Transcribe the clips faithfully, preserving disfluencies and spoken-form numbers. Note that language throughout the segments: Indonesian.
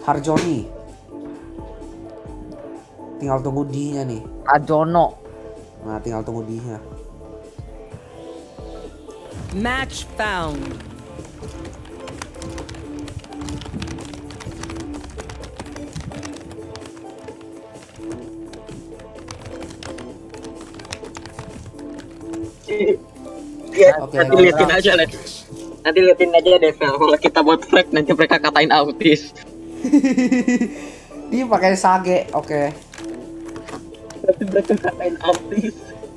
Harjoni. Tinggal tunggu D-nya nih. Ajono. Nah, tinggal tunggu D-nya. Match found. Iya, Oke, nanti oke. liatin aja, Let. Nanti liatin aja deh, Vel. Kalau kita buat flag nanti mereka katain autis. Dia pakai sage, oke. Nanti mereka katain autis.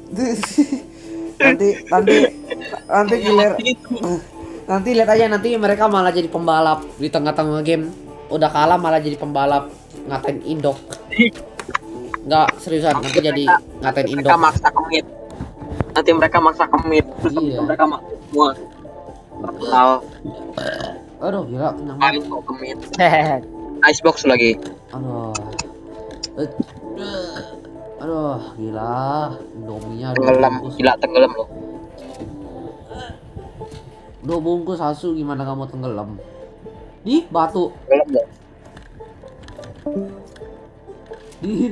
nanti nanti nanti gilir. Nanti lihat aja, nanti mereka malah jadi pembalap di tengah-tengah game. Udah kalah malah jadi pembalap ngatain Indok. Enggak, seriusan nanti jadi ngatain Indok. Mereka maksa commit. Nanti mereka maksa commit. Terus Iya. mereka maksa semua. Terkenal. Aduh, gila kenyang Paling banget. kok commit. Hehehe. Icebox lagi. Aduh. Eh, Aduh, gila. Indominya dua Tenggelam. bungkus. Gila tenggelam loh. Dua bungkus asu, gimana kamu tenggelam? Ih, batu. Tenggelam loh. Ih.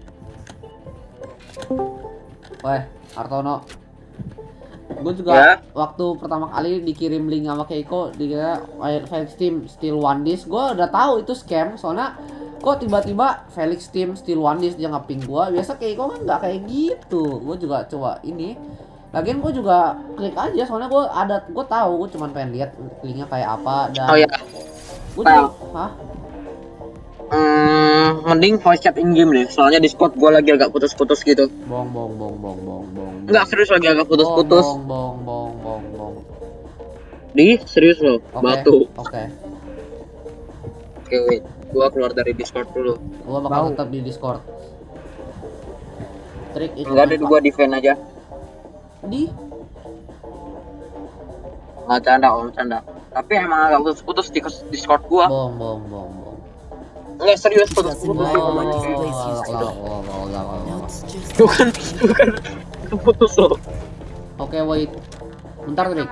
Weh, Artono. Gue juga Ya? waktu pertama kali dikirim link sama Keiko dikira Felix Team Steal One Disk, gue udah tahu itu scam. Soalnya kok tiba-tiba Felix Team Steal One Disk dia nge-ping gue. Biasa Keiko kan nggak kayak gitu. Gue juga coba ini. Lagian gue juga klik aja soalnya gue ada, gue tahu gue cuman pengen lihat linknya kayak apa dan Oh ya. gue juga, hah? Hmm, mending voice chat in game deh. Soalnya Discord gua lagi agak putus-putus gitu. Bong bong bong bong bong bong. Enggak, serius lagi agak putus-putus. Bong bong bong bong bong. Di serius loh, Oke, batu. Oke. Oke, wait. Gua keluar dari Discord dulu. Gua bakal tetap di Discord. Trik itu. Enggak ada, gua defend aja. Di. Nggak canda, om canda. Tapi emang agak putus-putus di Discord gua. Bong bong bong bong. Enggak serius putus-putus. Bukan, bukan putus loh. Oke, wait. Bentar, Trik.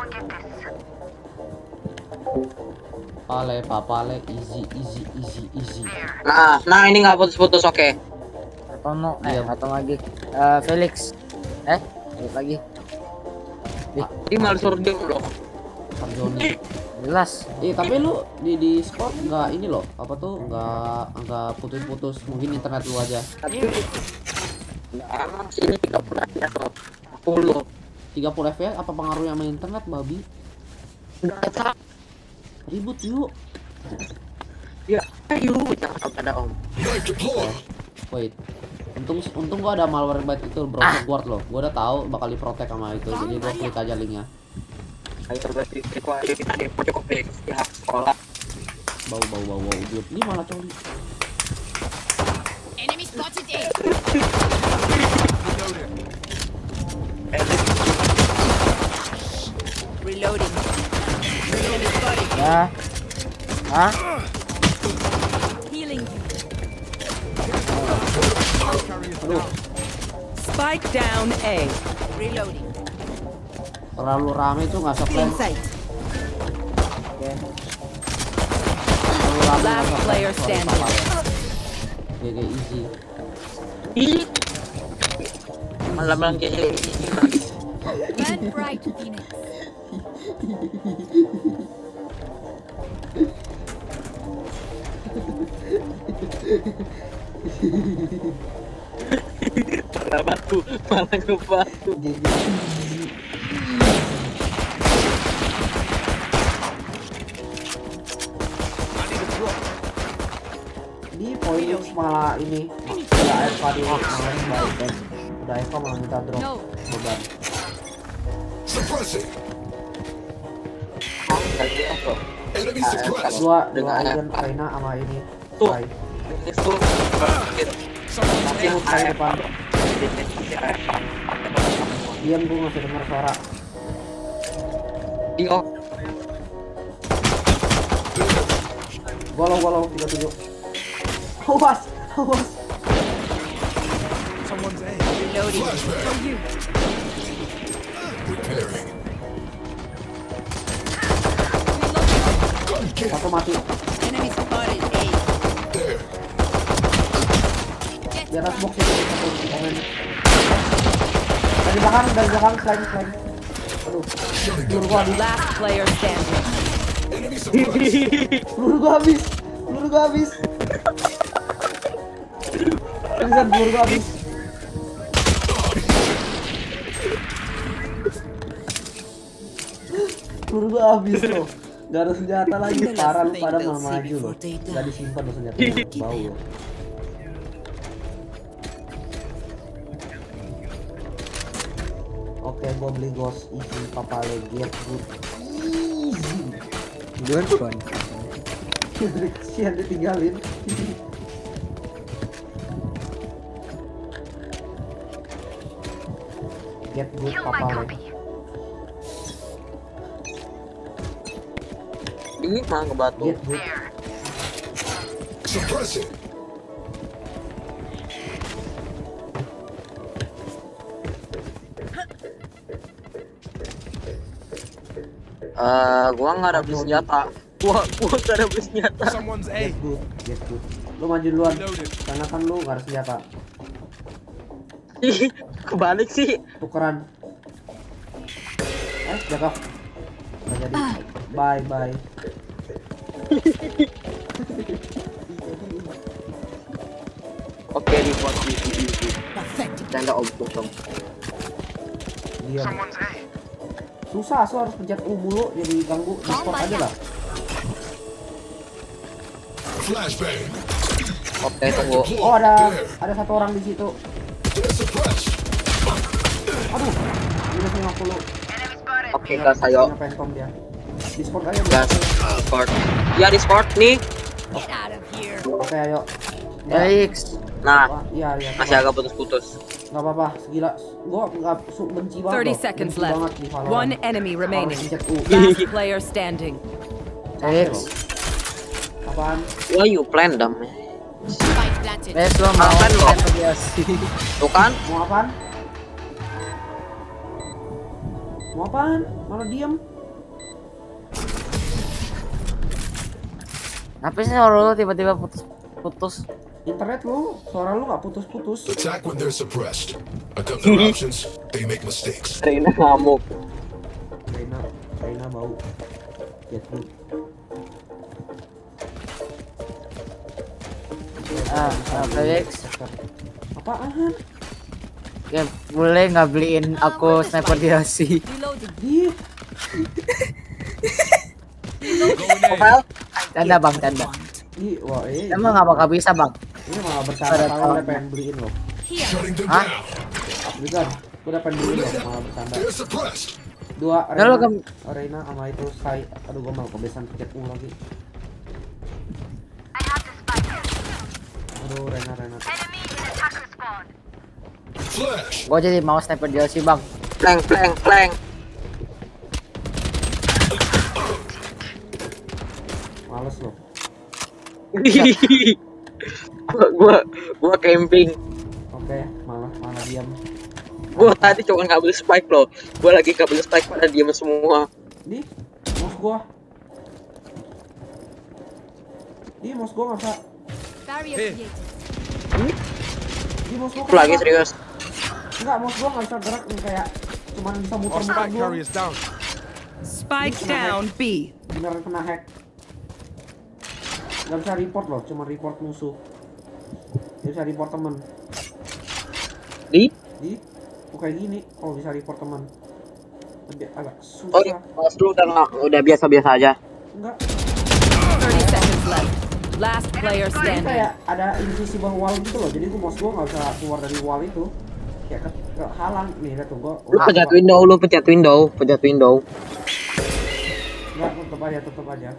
Pale, papale, easy, easy, easy, easy. Nah, nah ini nggak putus-putus, oke. Atono, eh, Iya. atau lagi Eh, Felix. Eh, Felix lagi. Ini malah suruh diem loh. Harjoni. Jelas. Eh, tapi lu di Discord nggak ini loh, apa tuh nggak nggak putus-putus, mungkin internet lu aja. Tapi emang sini tiga puluh ya loh. Puluh. tiga puluh F P S apa pengaruhnya sama internet, babi? Nggak tahu. Ribut yuk. Ya, ayo jangan sampai ada om. Wait. Untung untung gua ada malware byte itu browser guard loh. Gua udah tahu bakal diprotek sama itu. Jadi gua klik aja linknya. Ayo berarti kita kita di cukup di pihak sekolah. Bau bau bau bau. Dia ini malah coli. Enemy spotted A. Reloading. Enemy spotted. Ya. Hah? Healing. Spike down A. Reloading. Terlalu rame tuh nggak supply. Insight. Oke. Terlalu rame nggak Last supply. player Sorry, standing. Papa. G G easy. Ih. Malah bilang kayak ini. Burn bright, Phoenix. Malah batu, malah ngebatu. Di poin malah ini udah A F K di malah baik kan. Udah A F K malah minta drop. No. Beban. Dua dua agent Reina sama ini. Tuh. Rai. Itu Tapi Rai depan. Diam, gue masih dengar suara. Dio. Golong golong tiga puluh tujuh. Awas, awas. Reloading. For you. Satu mati. Enemy spotted A. Di atas box itu satu komen. Dari belakang, dari belakang slime slime. Aduh, peluru gua habis. Last player standing. Peluru gua habis. Peluru gua habis. Bisa peluru gua habis. Peluru gua habis loh. Gak ada senjata lagi, parah lu pada mau maju loh. Gak disimpan loh senjata, bau loh. Oke, gua beli ghost easy papale get good. Easy. Good one. Sian ditinggalin. Get good papale. Ini mah ke batu. Get good. Suppressing. Eh, gua nggak ada beli senjata. Gua gua nggak ada beli senjata. Someone's A. Get good. Get good. Lu maju duluan. Reloaded. Karena kan lu gak ada senjata. Ih, kebalik sih. Tukeran. Eh, jatuh. Gak jadi. Bye bye. Oke, dibuat di di di. Tanda om kosong. Diam. Susah, so harus pencet U mulu jadi ganggu. Discord aja lah. Flashbang. Oke, tunggu. Oh, ada ada satu orang di situ. Suppressed. Aduh, minus lima puluh. Oke, gas ayo. Punya phantom dia. Discord aja. Gas. Discord. Ya Discord nih. Get out of here. Oke, ayo. Felix. Nah, Wah, iya, iya. masih agak putus-putus. Nggak apa-apa, gila. Gua nggak su- benci banget. thirty loh. seconds Benci banget left. di Valorant. One enemy Harus remaining. pencet U. Last player standing. Felix. Apaan? Why you plan them? Spike planted. Felix lo mau Apaan lo? sniper D L C. Tuh kan? Mau apaan? Mau apaan? Malah diem. Kenapa sih suara lu tiba-tiba putus putus? Internet lu, suara lu nggak putus-putus. Attack when they're suppressed. I got their options. They make mistakes. Reina ngamuk. Reina, Reina bau. Get good. Ah, ah, Felix. Apaan? Ya boleh nggak beliin aku sniper D L C? Reloading. Di, Profile? Tanda bang, tanda. di, wah eh. Emang nggak bakal bisa bang? Ini malah bercanda kalau udah pengen beliin loh. Here. Shutting them Hah? down. Bukan, gua udah pengen beliin loh, malah bercanda. They're suppressed. Dua Ya lo Reina, kan- Reina sama itu Sai. Aduh, gua mau kebiasaan pencet U lagi. Aduh, Reina, Reina. Flash. Gua jadi mau sniper D L C bang. Plank, plank, plank. Males loh. gua, gua, gua camping. Oke, malah malah diam. Gua tadi cuma nggak beli spike loh. Gua lagi nggak beli spike pada diam semua. Di, mouse gua. Di, mouse gua nggak bisa. Barrier created. Di, mouse gua Aku lagi kenapa? serius. Enggak, mouse gua nggak bisa gerak nih, kayak cuman bisa Our muter-muter spike doang. carrier is down. Spike down B. Beneran kena hack. Gak bisa report loh, cuma report musuh. Gak bisa report temen. Di? Di, kok kayak gini, oh bisa report temen. Tapi agak Oh, susah. pas lu udah nggak, udah biasa-biasa aja. Enggak, thirty seconds left. Last player ini standing. kayak ada invisible wall gitu loh. Jadi gua mouse gua nggak bisa keluar dari wall itu. Kayak ke, ke halang nih, lihat tuh gua. Lu pencet window, lu pencet window, pencet window. Enggak, tetep aja, tetep aja.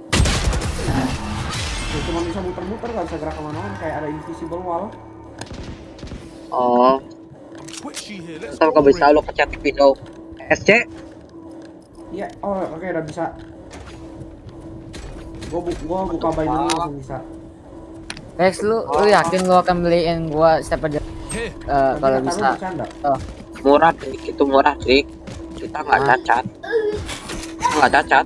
Ya, cuma bisa muter-muter, gak bisa gerak kemana-mana, kayak ada invisible wall. Oh, Quick sheet here. Let's ntar go. kalau bisa lu pencet window. S C? Iya, oh oke udah bisa. Gua, bu gua buka binary langsung bisa. Felix lu lu yakin lu akan beliin gua sniper D L C? Here. Eh, kalau Nanti kata lu bisa. bercanda. Oh, Murah, Trik. Itu murah, Trik. Kita nggak Ah. cacat. Kita nggak cacat.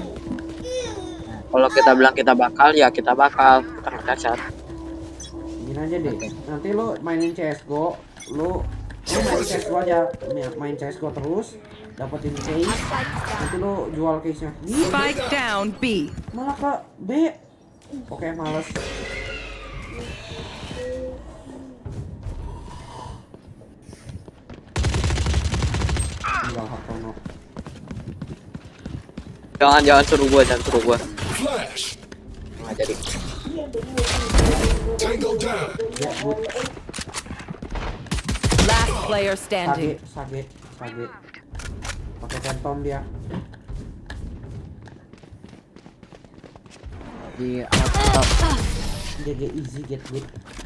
Kalau kita bilang kita bakal, ya kita bakal. Kita nggak cacat. Iya Gini aja deh. Nanti lu mainin C S G O, lu lu main C S G O aja, main C S G O terus, dapetin case, nanti lu jual case-nya. Spike down B. Malah ke B. Oke, males. Bilang Hartono. Jangan jangan suruh gua, jangan suruh gua. Flash. Nggak jadi. Tango down. Ya, good. Last player Sage, standing. sage, sage. Pakai phantom dia. Di atap. G G easy get good.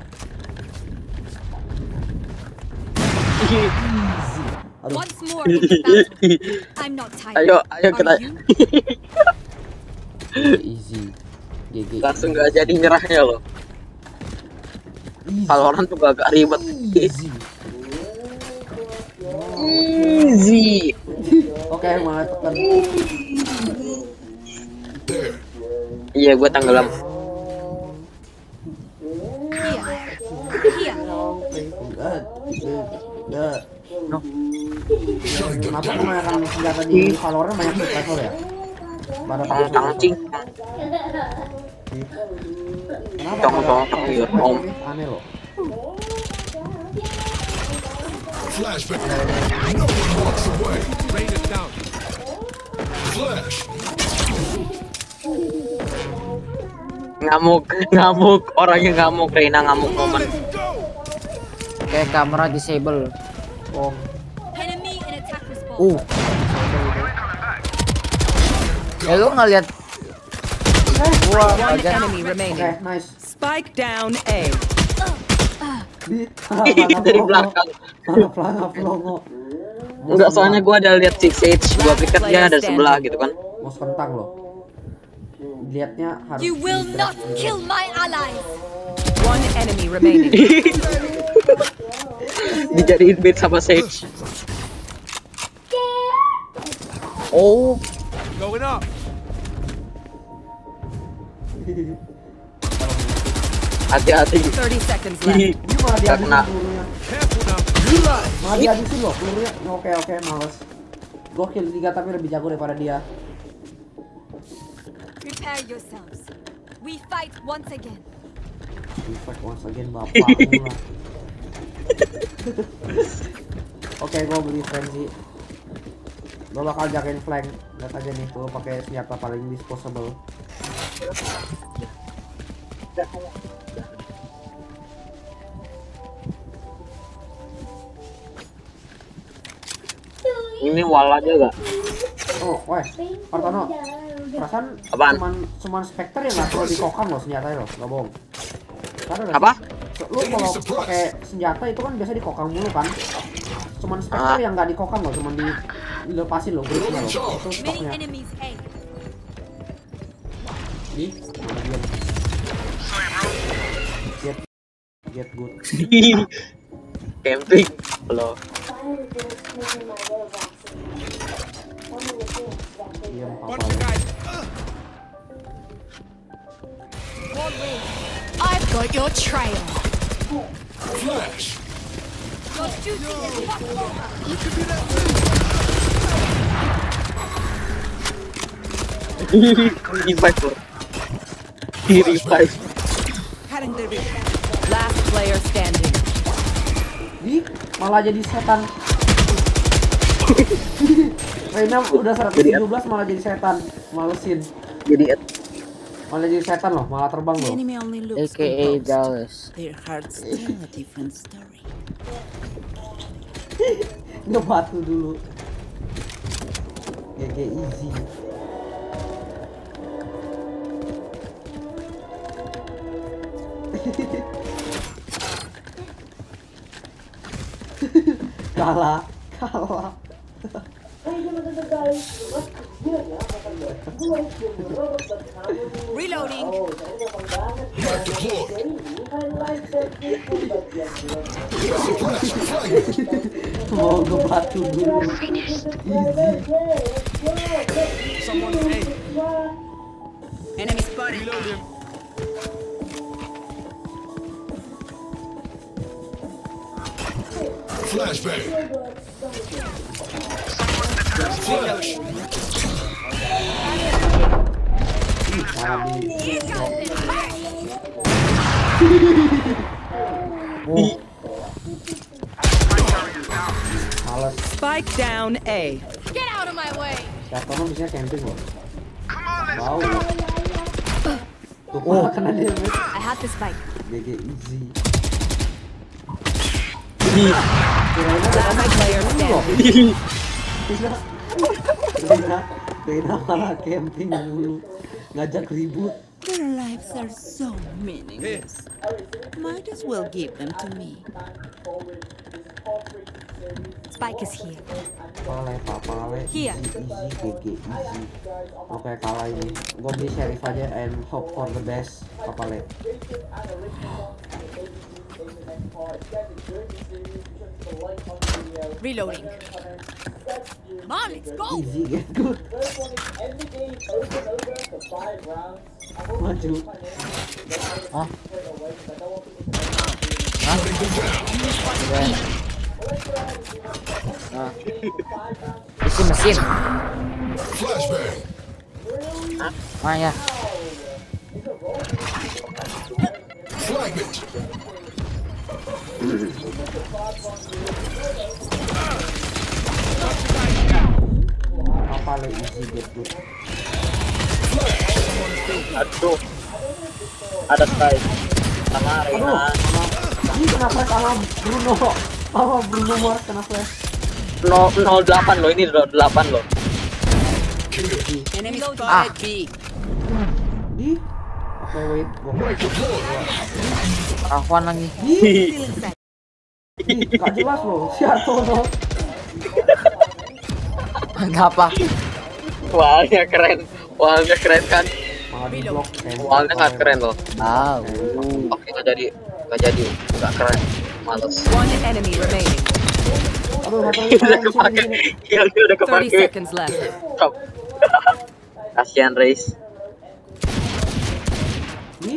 Easy. Aduh, Once more in the battle. I'm not tired. Ayo, ayo kita Are you? G G easy. G G. langsung nggak jadi nyerahnya loh. Easy. Kalau orang tuh agak ribet. Easy. Easy. Oke, malah tekan. There. Iya, gua tenggelam. Here. Here. Enggak. Enggak. Shutting them Kenapa down. kebanyakan senjata di Valorant banyak suppressor ya? Pada Tong tang cing. Kenapa? Tong pada tong tong pakai iya, suppressor om. sih? Aneh loh. Flashback. No one walks away. Rain it down. Flash. Ngamuk, ngamuk. Orangnya ngamuk, Reina ngamuk momen. Kayak kamera disable. Om. Enemy in attack respawn. Uh. Ya lu ngeliat gua One aja. enemy Oke, remaining. nice. Spike down A. Di Dari belakang. Mana pelangap longo. Enggak, soalnya gua ada lihat six H, gua pikir dia ada sebelah gitu kan. Bos kentang loh. Lihatnya harus. You will not kill my allies. One enemy remaining. Dijadiin bait sama Sage. Oh, Hati-hati. thirty seconds left. Ih, Ini malah nggak kena. dihabisin pelurunya. Malah dihabisin loh pelurunya. Oke oke males. Gokil tiga tapi lebih jago daripada dia. Prepare yourselves. We fight once again. Respect once again bapakmu lah. Oke, gua beli frenzy. Gua bakal jagain flank. Lihat aja nih, gua pakai senjata paling disposable. Ini wall aja gak? Oh, weh, Partono. Perasaan Apaan? cuman cuman Spectre yang nggak perlu dikokang loh senjatanya loh, nggak bohong. Karena nggak Apa? sih? Lu kalau pakai senjata itu kan biasa dikokang mulu kan. Cuman Spectre Ah. yang nggak dikokang loh, cuman di dilepasin loh gripnya loh. Itu Many stoknya. enemies A. Di mana dia? Get get good. Camping. Loh. Diam apa? I've got your trail. Flash. Your duty is not over. Revive bro. Di revive. Last player standing. Di malah jadi setan. Reina udah seratus tujuh belas malah jadi setan. Malesin. Jadi Malah jadi setan loh, malah terbang loh. Enemy only A looks K A composed. Dallas. Their hearts tell a different story. Ngebatu dulu. G G easy. Kalah, kalah. Reloading. Not deployed. Mau ngebatu dulu. Easy. Enemy spotted. Flashbang. Flash. Males. Spike down A. Get out of my way. Kartono bisa camping loh. Wow. Tuh, oh, kena dia. I have the spike. G G easy. Last player standing. Rena, Rena malah camping dulu, ngajak ribut. Their lives are so meaningless. Might as well give them to me. Spike is here. Pale, papale, easy, Here. easy, G G, easy. Oke, kalah ini. Gua beli sheriff aja and hope for the best, papale. Reloading. Come on, let's go. Easy, get good. Maju. Hah? Hah? Isi mesin. Flashbang. Ah ya. Fragment. Papale, easy, get good. Aduh. Ada Sky. Sama Reyna. Ini kenapa sama Bruno? Sama Bruno Mars kenapa? nol delapan loh, ini nol delapan loh. Enemy Ah. spotted B. Di? Oke, wait. Gua Rahwan lagi. Di? Di, gak jelas loh. Si Artono. Enggak apa. Wahnya keren. Wahnya keren kan. Malah di blok. Wahnya sangat keren loh. Tahu. Oke, nggak jadi. Nggak jadi. Nggak keren. Males. One enemy remaining. Aduh, satu lagi Udah kalah di sini, kepake. di sini. Iya, dia udah thirty kepake. seconds left. Stop. Kasihan Reis. Di?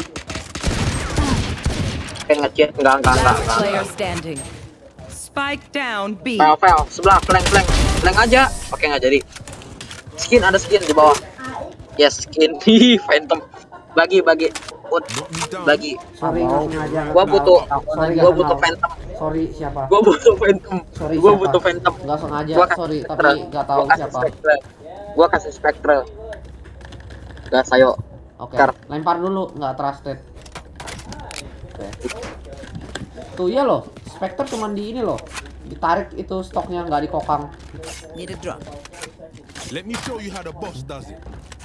Kayak ngechat enggak enggak enggak. Last player standing. Spike down B. Fel, fel, sebelah, flank, flank, flank aja. Oke, nggak jadi. Skin, ada skin di bawah. Yes, skin. Hi, Phantom. Bagi, bagi. Ut, bagi. Sorry, nggak sengaja. nggak Gua kenal. butuh, Sorry, gua nggak butuh kenal. Phantom. Sorry, siapa? Gua butuh Phantom. Sorry, Gua siapa? butuh Phantom. Nggak sengaja, Gua kasih sorry, Spectre. tapi nggak tahu Gua kasih siapa. Spectre. Gua kasih Spectre. Gas, ayo. Oke, Kar. lempar dulu, nggak trusted. Oke. Tuh ya loh, Spectre cuman di ini loh. Ditarik itu stoknya, nggak dikokang. Need a drop. Let me show you how the boss does it.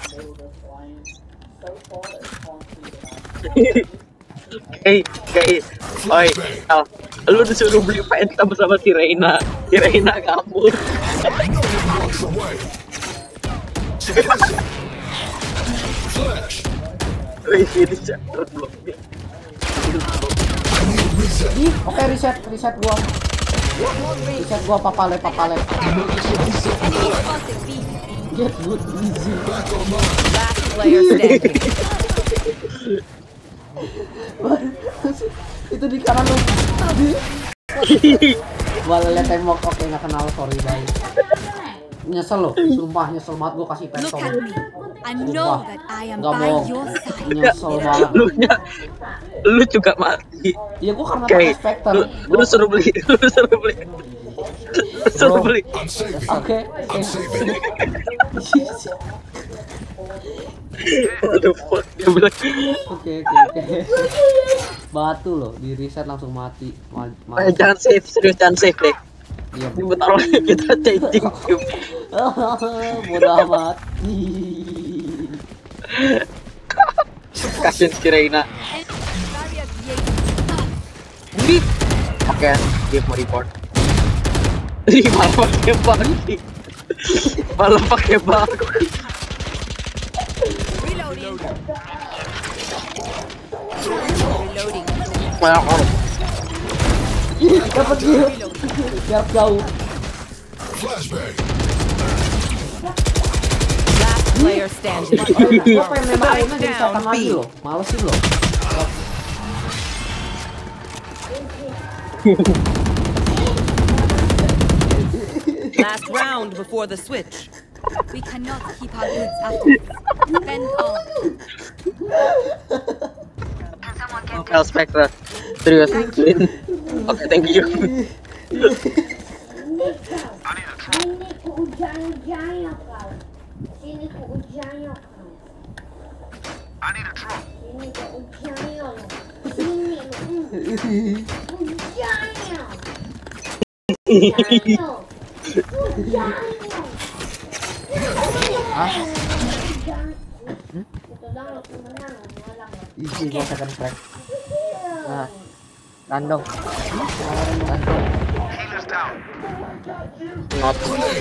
Hei, hei, oi, Al, lu disuruh beli Phantom sama si Reyna. Si Reyna kabur. No one walks away. Suppressing. Flash. Reis ini catur belum. I need reset. Ih, oke reset, reset gua. Reset gua papale, papale. Enemy spotted B. Get good, easy. Back online. Last player standing. Itu di kanan lu. Balanya tembok, oke nggak kenal, sorry guys. Nyesel loh, sumpah nyesel banget gua kasih Look Phantom. at me. I know that I am Nggak by bohong. your side. Nyesel banget. Lu nya, lu juga mati. Iya gua karena Oke, pakai Spectre. lu, lu Gua- suruh beli, lu suruh beli, lu suruh Bro. beli. I'm saving. Oke, I'm oke. saving. What the fuck dia bilang. Oke oke oke. Batu loh, di reset langsung mati. Ma ma Eh, jangan save, serius jangan save deh. Iya. Ini bentar lagi kita changing game. Bodoh amat. Kasian si Reyna. Barrier created. Ini. Oke, dia mau report. Ih, malah pakai bagi. Malah pakai bagi. Reloading. Reloading. Malah orang. Dapat dia. Jarak jauh. Flashbang. Last player standing. Gua pengen nembak Aina jadi setan lagi loh. Malesin loh. Last round before the switch. We cannot keep our goods after. Spend all. Oke, Spectre. Serius, Clean. Oke, thank you. Sini ku ujang-ujangnya kau. Sini ku ujangnya kau. Sini ku ujangnya lo. Sini lo. Ujangnya. Ujangnya. Ujangnya. Ah, Itu dong lo menang lo malang lo. isi gua second crack. Nah, random. Random. Not.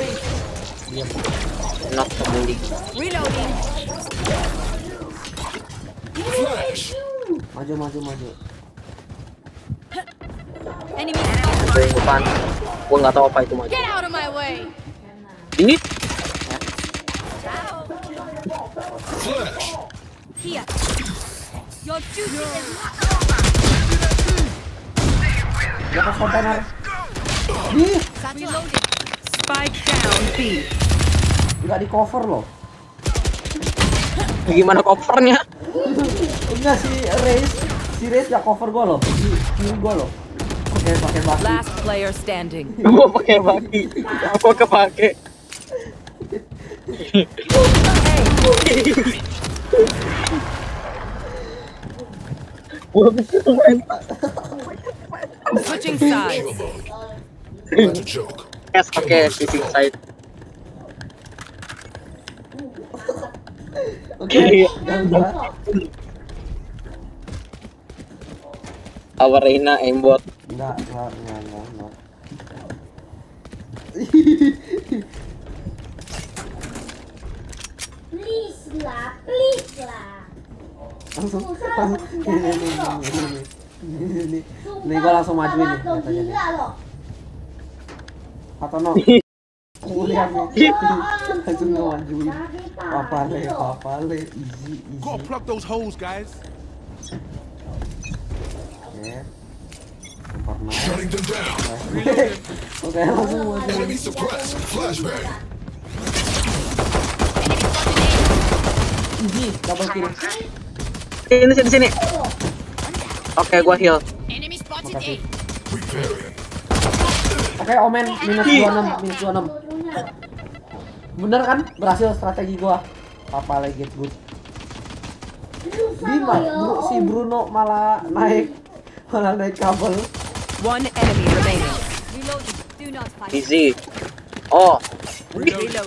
Not kembali. Reloading. Flash. Maju maju maju. Enemy. Gue yang depan. Gue nggak tahu apa itu maju. Get out of my way. Ini Flash. Here. Your duty is not Di atas kontainer. Ih, reloading. Spike down B. nggak di cover loh. gimana covernya? Enggak si Race, si Race nggak cover gua loh. Di kiri gua loh. Oke, pakai baki. Last player standing. Gue pakai baki. Aku kepake. Gue pikir main. Switching sides. That's a joke. Yes, pakai switching side. Oke, yang gua. Our Reina aimbot. Enggak, enggak, enggak, enggak, enggak. Please lah, please lah. Langsung, langsung. Ini, ini, ini, ini, ini, ini. Nih gua langsung majuin nih, katanya nih. Gila loh. Atau no? Aku lihat nih, langsung ngemajuin. Papale, papale, easy, easy. Gotta plug those holes, guys. Oke, super nice. Shutting them down. Oke, langsung majuin. Enemy suppressed. Flashbang. Easy, double kill. Sini sini sini. Oke, gua heal. Makasih. Repairing. Oke, Omen minus dua puluh enam, minus dua puluh enam. Bener kan? Berhasil strategi gua. Papale get good. Di ma- Bru- si Bruno malah naik, malah naik kabel. One enemy remaining. Reloading. Do not fight. Easy. Oh, Reloading.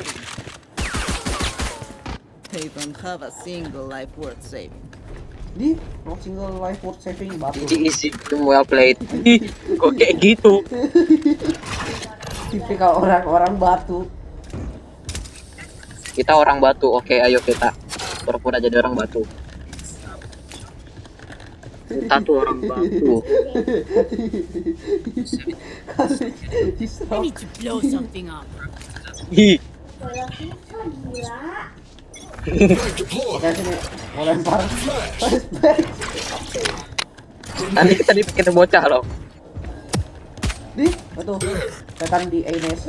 They don't have a single life worth saving. Di no single life worth saving batu. easy easy. Well played. Kok kayak gitu? Tipikal orang-orang batu. Kita orang batu. Oke, ayo kita pura-pura jadi orang batu. Kita tuh orang batu. Kali diserang. to blow something up. Hi. Kalau kita gila. Deploy. Oke sini, mau lempar. Flash. Nanti kita dipikir bocah loh. Di, betul. Setan di Ines.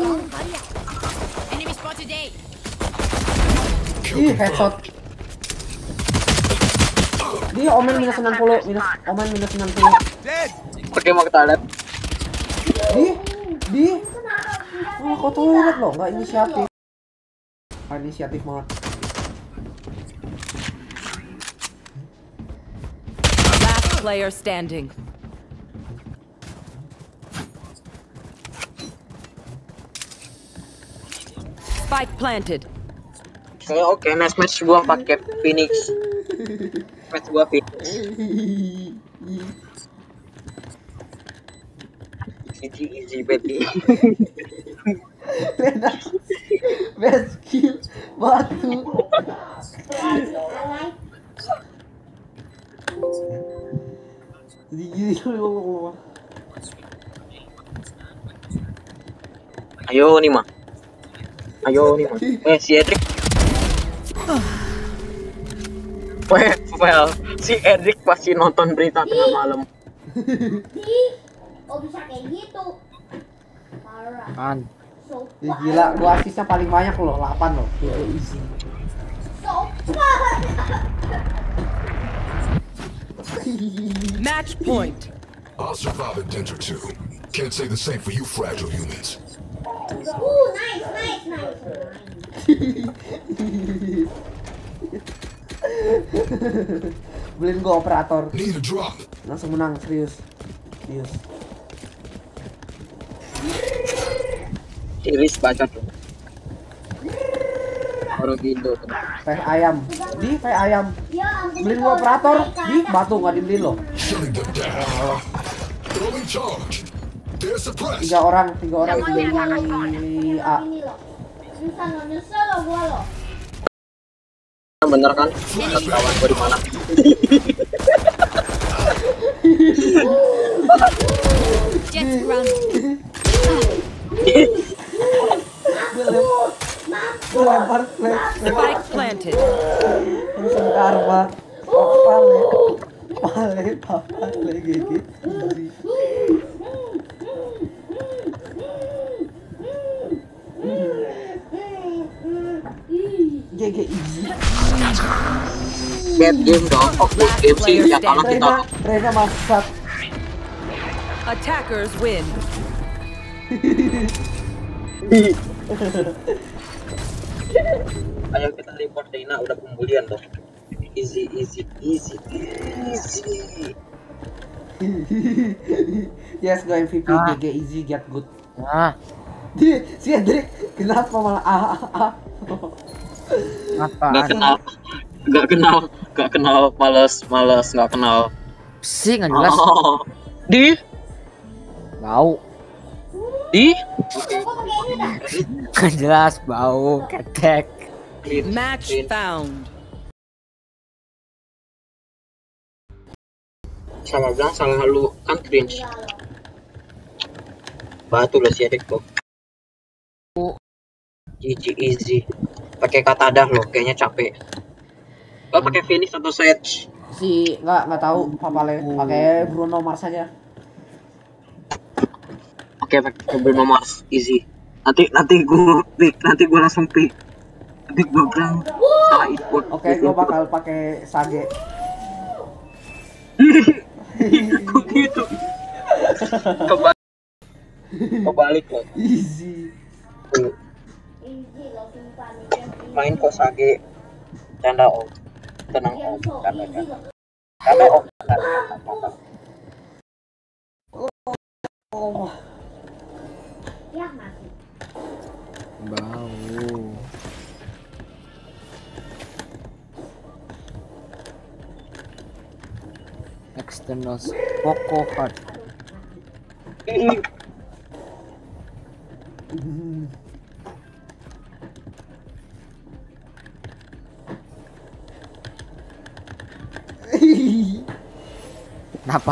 Enemy spotted A. Ih, headshot. Di Omen minus enam puluh, minus Omen minus enam puluh. Dead. Oke, mau kita lihat. Di, di. Oh, kok toilet loh, nggak inisiatif. Nggak inisiatif banget. Last player standing. Spike planted. Oke, oke, next match gua pakai Phoenix. Match gua Phoenix. Easy easy baby. Lena, best kill, batu. Gini, Ayo nih mah. Ayo nih mah. Eh si Edric. Well, well, si Edric pasti nonton berita tengah malam. Ih, oh bisa kayak gitu. Parah. Man, Ya, gila, gua asisnya paling banyak loh, delapan loh. G G easy. Match point. I'll survive a dent or two. Can't say the same for you fragile humans. Ooh, nice, nice, nice. Beliin gua operator. Need a drop. Langsung menang, serius. Serius. Iris baca tuh. Orang Indo tuh. Teh ayam. Di teh ayam. Ya ampun. Beliin gua operator. Di batu nggak dibeliin loh. Shutting them down. Throwing charge. They're suppressed. Tiga orang, tiga orang di A. Ini loh. Nyesel loh, nyesel loh gua loh. Bener kan? Kawan gua di mana? Jets grounded. Gue lempar flash. Spike planted. Langsung karma. Pale. Pale, pale gigi. G G easy. Bad game dong. Oh, good game sih. Yang kalah kita. Rena, Rena masak. Attackers win. Ayo kita report Reina, udah pembulian dong. Easy, easy, easy, easy. Yes, go M V P. Ah. G G easy, get good. Nah, Di, si Hendrik, kenapa malah A A A? apa? Gak kenal, gak kenal, gak kenal, males, males, gak kenal. Sih nggak jelas. Oh. Di, Bau. di. Nggak jelas bau ketek. Clean, Match clean. found. Sama bilang salah lu kan cringe. Batu lah si adik tuh. G G easy. Pakai kata dah lo, kayaknya capek. Lo pakai Phoenix atau Sage? Si nggak nggak tahu Papale, pakai Bruno Mars aja. Oke, pakai Bruno Mars, easy. Nanti nanti gue pick, nanti gue langsung pick. Nanti gue bilang salah ikut. Oke, gua bakal pakai Sage. Kok gitu? Kebalik. Kebalik loh. Easy. Tuh, Easy loh, sumpah nih. main kok Sage. Canda om. Tenang om. Canda Easy canda. loh. Canda om. Canda. Oh, Ya mati. Bau. External Poco Heart. Kenapa?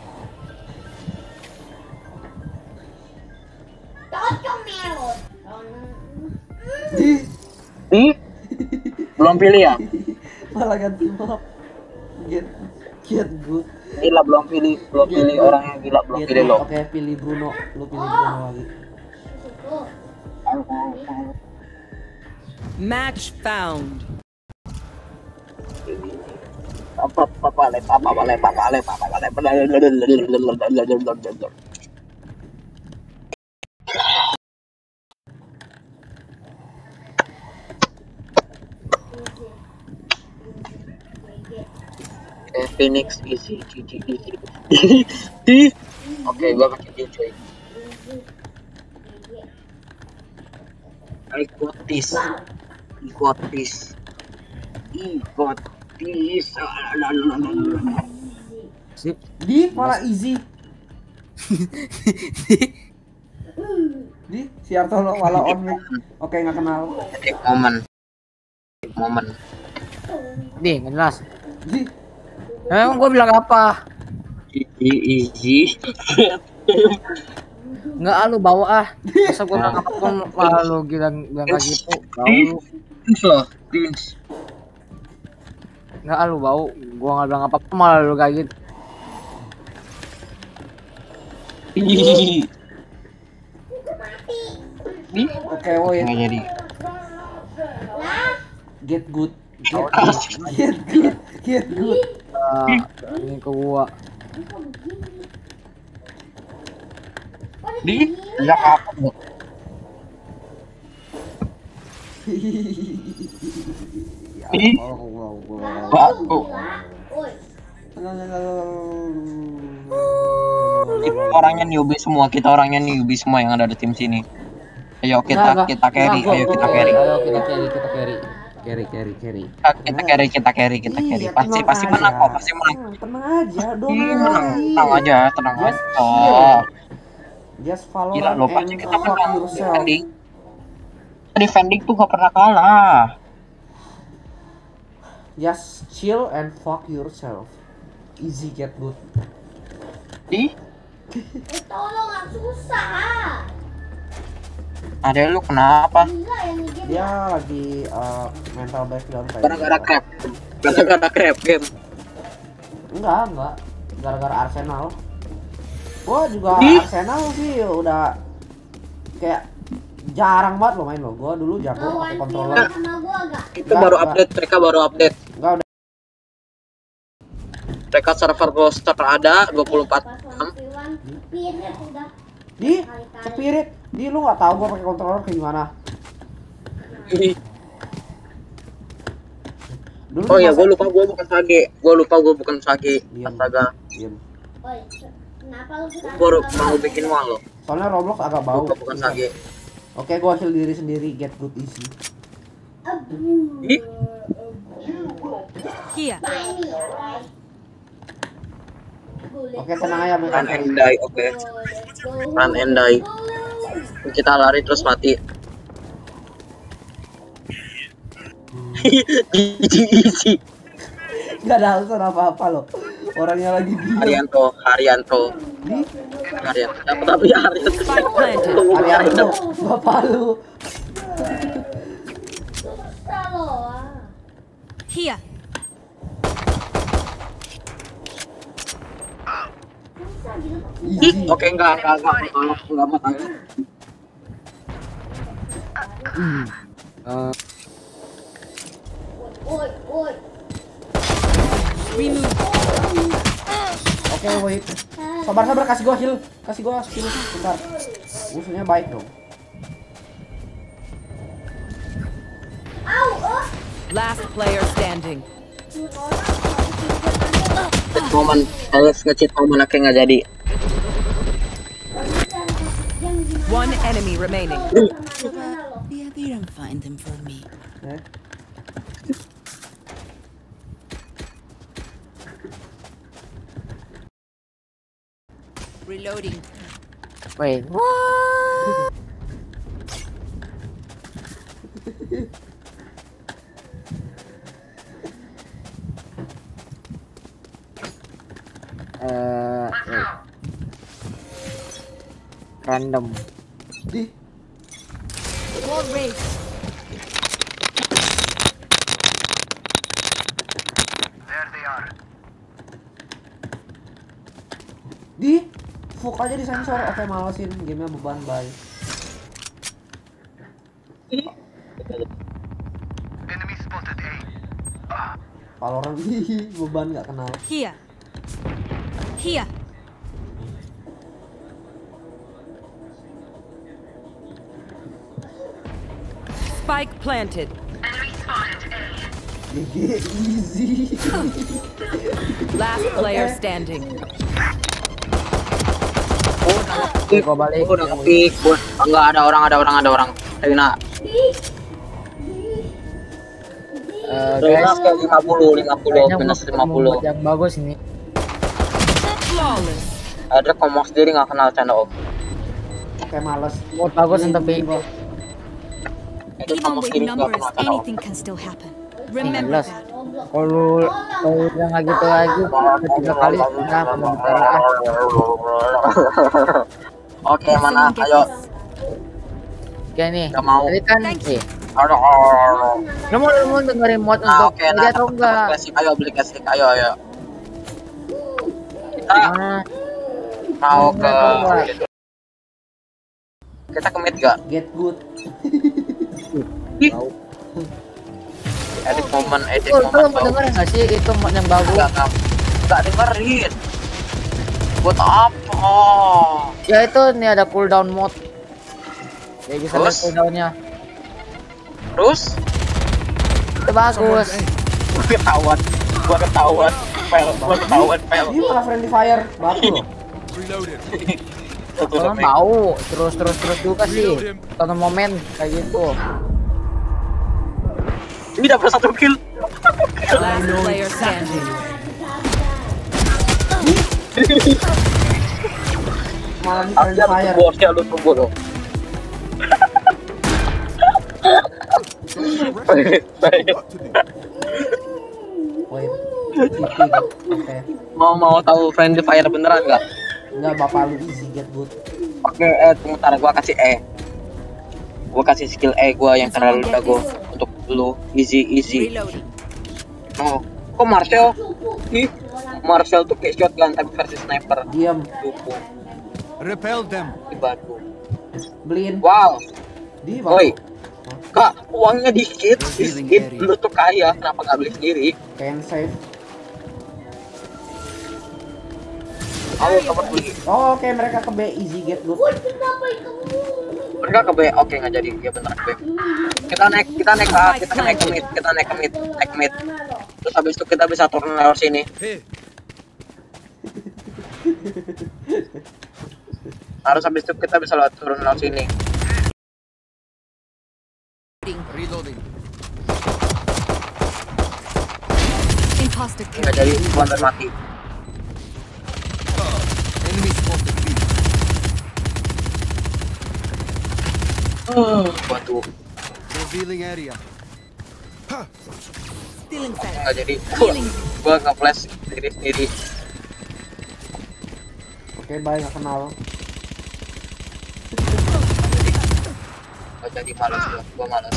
Cocok melon. di Di? Belum pilih ya? malah ganti map. Get get good. Gila belum pilih, belum pilih orang yang gila belum Get pilih good. lo. Oke, pilih Bruno. Lu pilih Bruno lagi. Tuh. Match found. Apa apa le apa apa le apa le apa le. Eh, Phoenix easy, easy, easy. Di. Oke, gua pakai dia coy. I got this. I got this. I got this. Sip. Di malah easy. Di si Artono malah on mic. Oke, nggak kenal. Take moment. Take moment. Nih, nggak jelas. Di Emang gua bilang apa? Easy, easy. Nggak ah, lu bawa ah. Masa gua bilang apa pun malah lu bilang bilang kayak gitu. Bau lu. Cringe loh, cringe. Nggak ah, lu bau. Gua nggak bilang apa pun malah lu kayak gitu. Ih, Di. Oke, wait. Nggak jadi. Get good. Get good. Get good. Get good. Ah, ini ke gua. Di. Ya apa? Di. Batu. Kita orangnya newbie semua, kita orangnya newbie semua yang ada di tim sini. Ayo kita Nggak, kita carry, nggak, gua- ayo gua kita carry. carry. Ayo kita carry, kita carry. Carry, carry, carry. Kita carry, kita carry, kita carry. Iya, Pasti tenang pasti aja. menang kok, pasti menang. Tenang, tenang aja, Ih, don't menang, worry. tenang aja, tenang Just aja. chill. Oh, Just gila Valorant loh, and pasti kita fuck menang. yourself. Defending, defending tuh gak pernah kalah. Just chill and fuck yourself. Easy get good. Di, Eh, tolong, aku susah. ada lu kenapa? Enggak yang ini game. Dia lagi uh, mental breakdown kayak Gara-gara gitu. crap, gara-gara crap game. Enggak, enggak. Gara-gara Arsenal. Gua juga Ih. Arsenal sih udah kayak jarang banget lo main lo. Gua dulu jago Mau pakai one controller. v one sama gua gak? Itu Nggak, baru nggak. update, mereka baru update. Enggak udah. Mereka server roster ada dua puluh empat Pas jam. one v one, pindah udah. Di Spirit, di lu nggak tahu gua pakai controller kayak gimana. Dulu Oh iya, masa- gue lupa gue bukan Sage. Gue lupa gue bukan Sage. Diam. Astaga, Diem. Oi, kenapa lu gue baru mau bikin uang loh. Soalnya Roblox agak bau. Gue bukan Sage. Oke, gua heal diri sendiri, get good easy. Ih, Here. Oke, tenang aja, run men. and die, oke. Run and die. Kita lari terus mati. Easy, easy. Gak ada alasan apa-apa loh. Orangnya lagi di Haryanto, Haryanto, di Haryanto. Dapat tapi Haryanto. Spike planted. Arianto, bapak lu. susah loh. Here. Susah gitu. Easy. Oke, enggak, enggak, enggak, enggak, enggak mau tanya. Eh, Oi, oi. Remove. Oke, wait. Sabar sabar, kasih gua heal, kasih gua skill bentar. Musuhnya baik dong. Au, oh. Last player standing. Cheat momen, Alex nge-cheat momen akhirnya nggak jadi. One enemy remaining. Yeah, they don't find them for me. Eh. Reloading. wait. Eh, wait. Random. Di Wall raised. di Fuk aja di sensor. Oke, malesin gamenya, beban, bye. Valorant hihi, beban nggak kenal. Here. Here. Spike planted. G G easy. Last player standing. Gua balik. Gue udah nge-pick, gue enggak ada orang, ada orang, ada orang. Rina, Eh, Rina guys, ke lima puluh, lima puluh, kayaknya minus gua lima ketemu puluh. mood yang bagus ini. Flawless. Ada ngomong sendiri nggak kenal canda om. Oke, males. Mood bagus Ini tapi gua. Itu Even ngomong with sendiri nggak numbers, kenal canda om. anything can still happen. Remember jelas. that. Kalau kalau udah nggak gitu lagi, tiga kali udah mau bicara. Oke, If mana? someone get Ayo. this. Oke nih. Nggak mau. Tadi kan Thank eh, Aduh. lu mau lu mau dengerin mod Nah, untuk oke, jadi nah, atau enggak? Klasik, ayo beli klasik, ayo, ayo. Kita Ah, mau ke Kita ke mid gak? Get good. Ih. Edit moment, edit Lu lu moment. mau denger nggak sih itu yang bagus? Enggak, enggak. Enggak dengerin. Buat apa? Ya itu nih ada cooldown mode. Ya bisa lihat Terus? cooldownnya. Terus? Itu bagus. Gua ketahuan. Gua ketahuan. Pel, gua ketahuan, pel. Ini malah friendly fire, batu loh. Kalau mau terus terus terus juga sih. Tonton momen kayak gitu. Ini dapat satu kill. Last player standing. Malah di friendly fire. Bosnya lu tunggu dong. Wait, titik. Oke. Mau mau tahu friendly fire beneran nggak? Enggak, bapak lu easy get good. Oke, eh tunggu ntar gua kasih E. Gua kasih skill E gua yang terlalu jago untuk lu easy easy. Reloading. Oh, kok Marshall? Ih, Marshall tuh kayak shotgun tapi versi sniper. Diam, Duku Repel them. di batu. beliin. Wow, Di woi, batu. kak uangnya dikit, dikit. Lu tuh kaya, kenapa nggak beli sendiri? Can save. Ayo kapan beli? Oh, oke, mereka ke B easy get good. Mereka ke B, oke nggak jadi, ya benar ke B. Kita naik, kita naik ke A, kita naik ke mid, kita naik ke mid, naik ke mid. Terus habis itu kita bisa turun lewat sini. Harus habis itu kita bisa lewat turun lewat sini. Reloading. Imposter kill. Nggak jadi, gua hampir mati. Enemy spotted. Uh, batu. Revealing area. Stealing sight. Nggak jadi, gua, gua nge-flash sendiri sendiri. Oke, bye, nggak kenal. Gak jadi, malas gua, gua malas.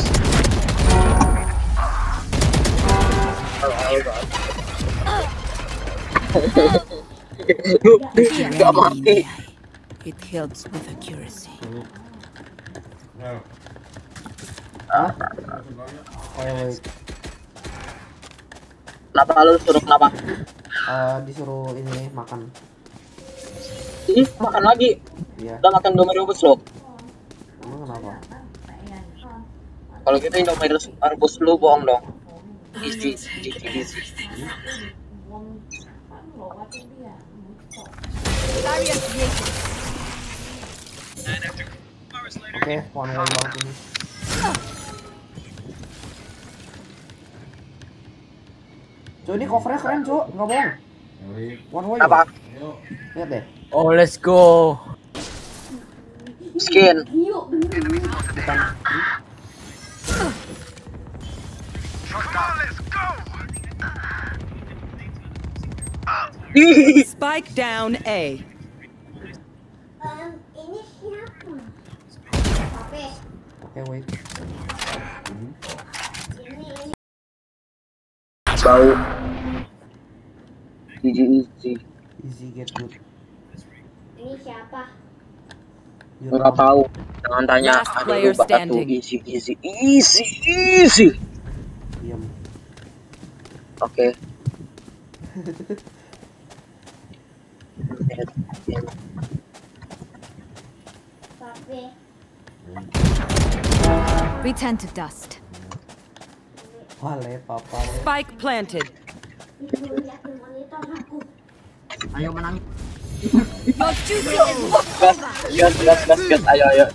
Lu nggak mati. It helps with accuracy. Oh ya, wait. Kenapa lu suruh kenapa? Eh, disuruh ini makan. Ih, makan lagi. Iya. Udah makan Indomie rebus lo. Emang kenapa? Kalau gitu Indomie rebus lu bohong dong. Easy, easy, easy. Barrier created. Oke, one way banget ini. Cuk, ini covernya keren, Cuk. Enggak bohong. One way. Apa? Lihat deh. Oh, let's go. Skin. Bukan. Spike down A. Ini siapa? Oke. Oke, wait. Bau. Easy, easy. Easy get good. Ini siapa? You Enggak know. tahu. Jangan tanya. Last Ada player lu bakal tuh standing. easy, easy, easy, easy. Diam. Oke. Pape. Return to dust. Wale, papa. Spike planted. Ibu liatin monitor aku. Ayo menang. Your duty is not Gas, gas, gas, gas, gas. Ayo, ayo.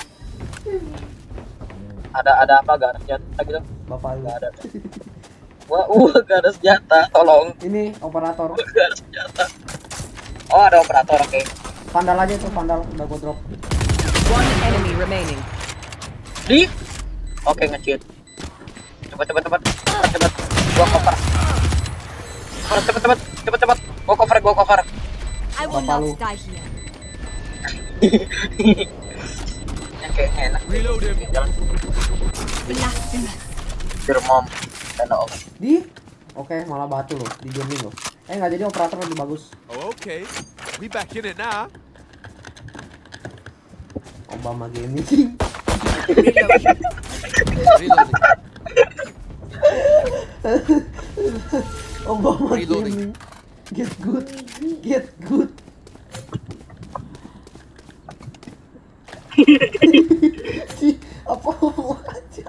Ada, ada apa? Gak ada senjata gitu? Bapak lu. Gak ada. Wah, uh, gak ada senjata. Tolong. Ini operator. Gak ada senjata. Oh, ada operator. Oke. Pandal aja tuh, pandal. Udah gua drop. One enemy remaining. Di. Oke, nge-cheat. Cepet, cepet, cepet. Cepet, cepet. Gua cover. Cepet, cepet, cepet. Cepet, cepet. Gua cover, gua cover. I will Bapak lu. not die here. Yang kayaknya enak. Reload him. Jalan. Blasphemous. Your mom. Karena om. Di. Oke, malah batu loh. Di gaming loh. Eh, nggak jadi operator lebih bagus. Oh, okay. We back in it now. Obama Gaming. Obama Gaming. Get good. Get good. Si apa aja.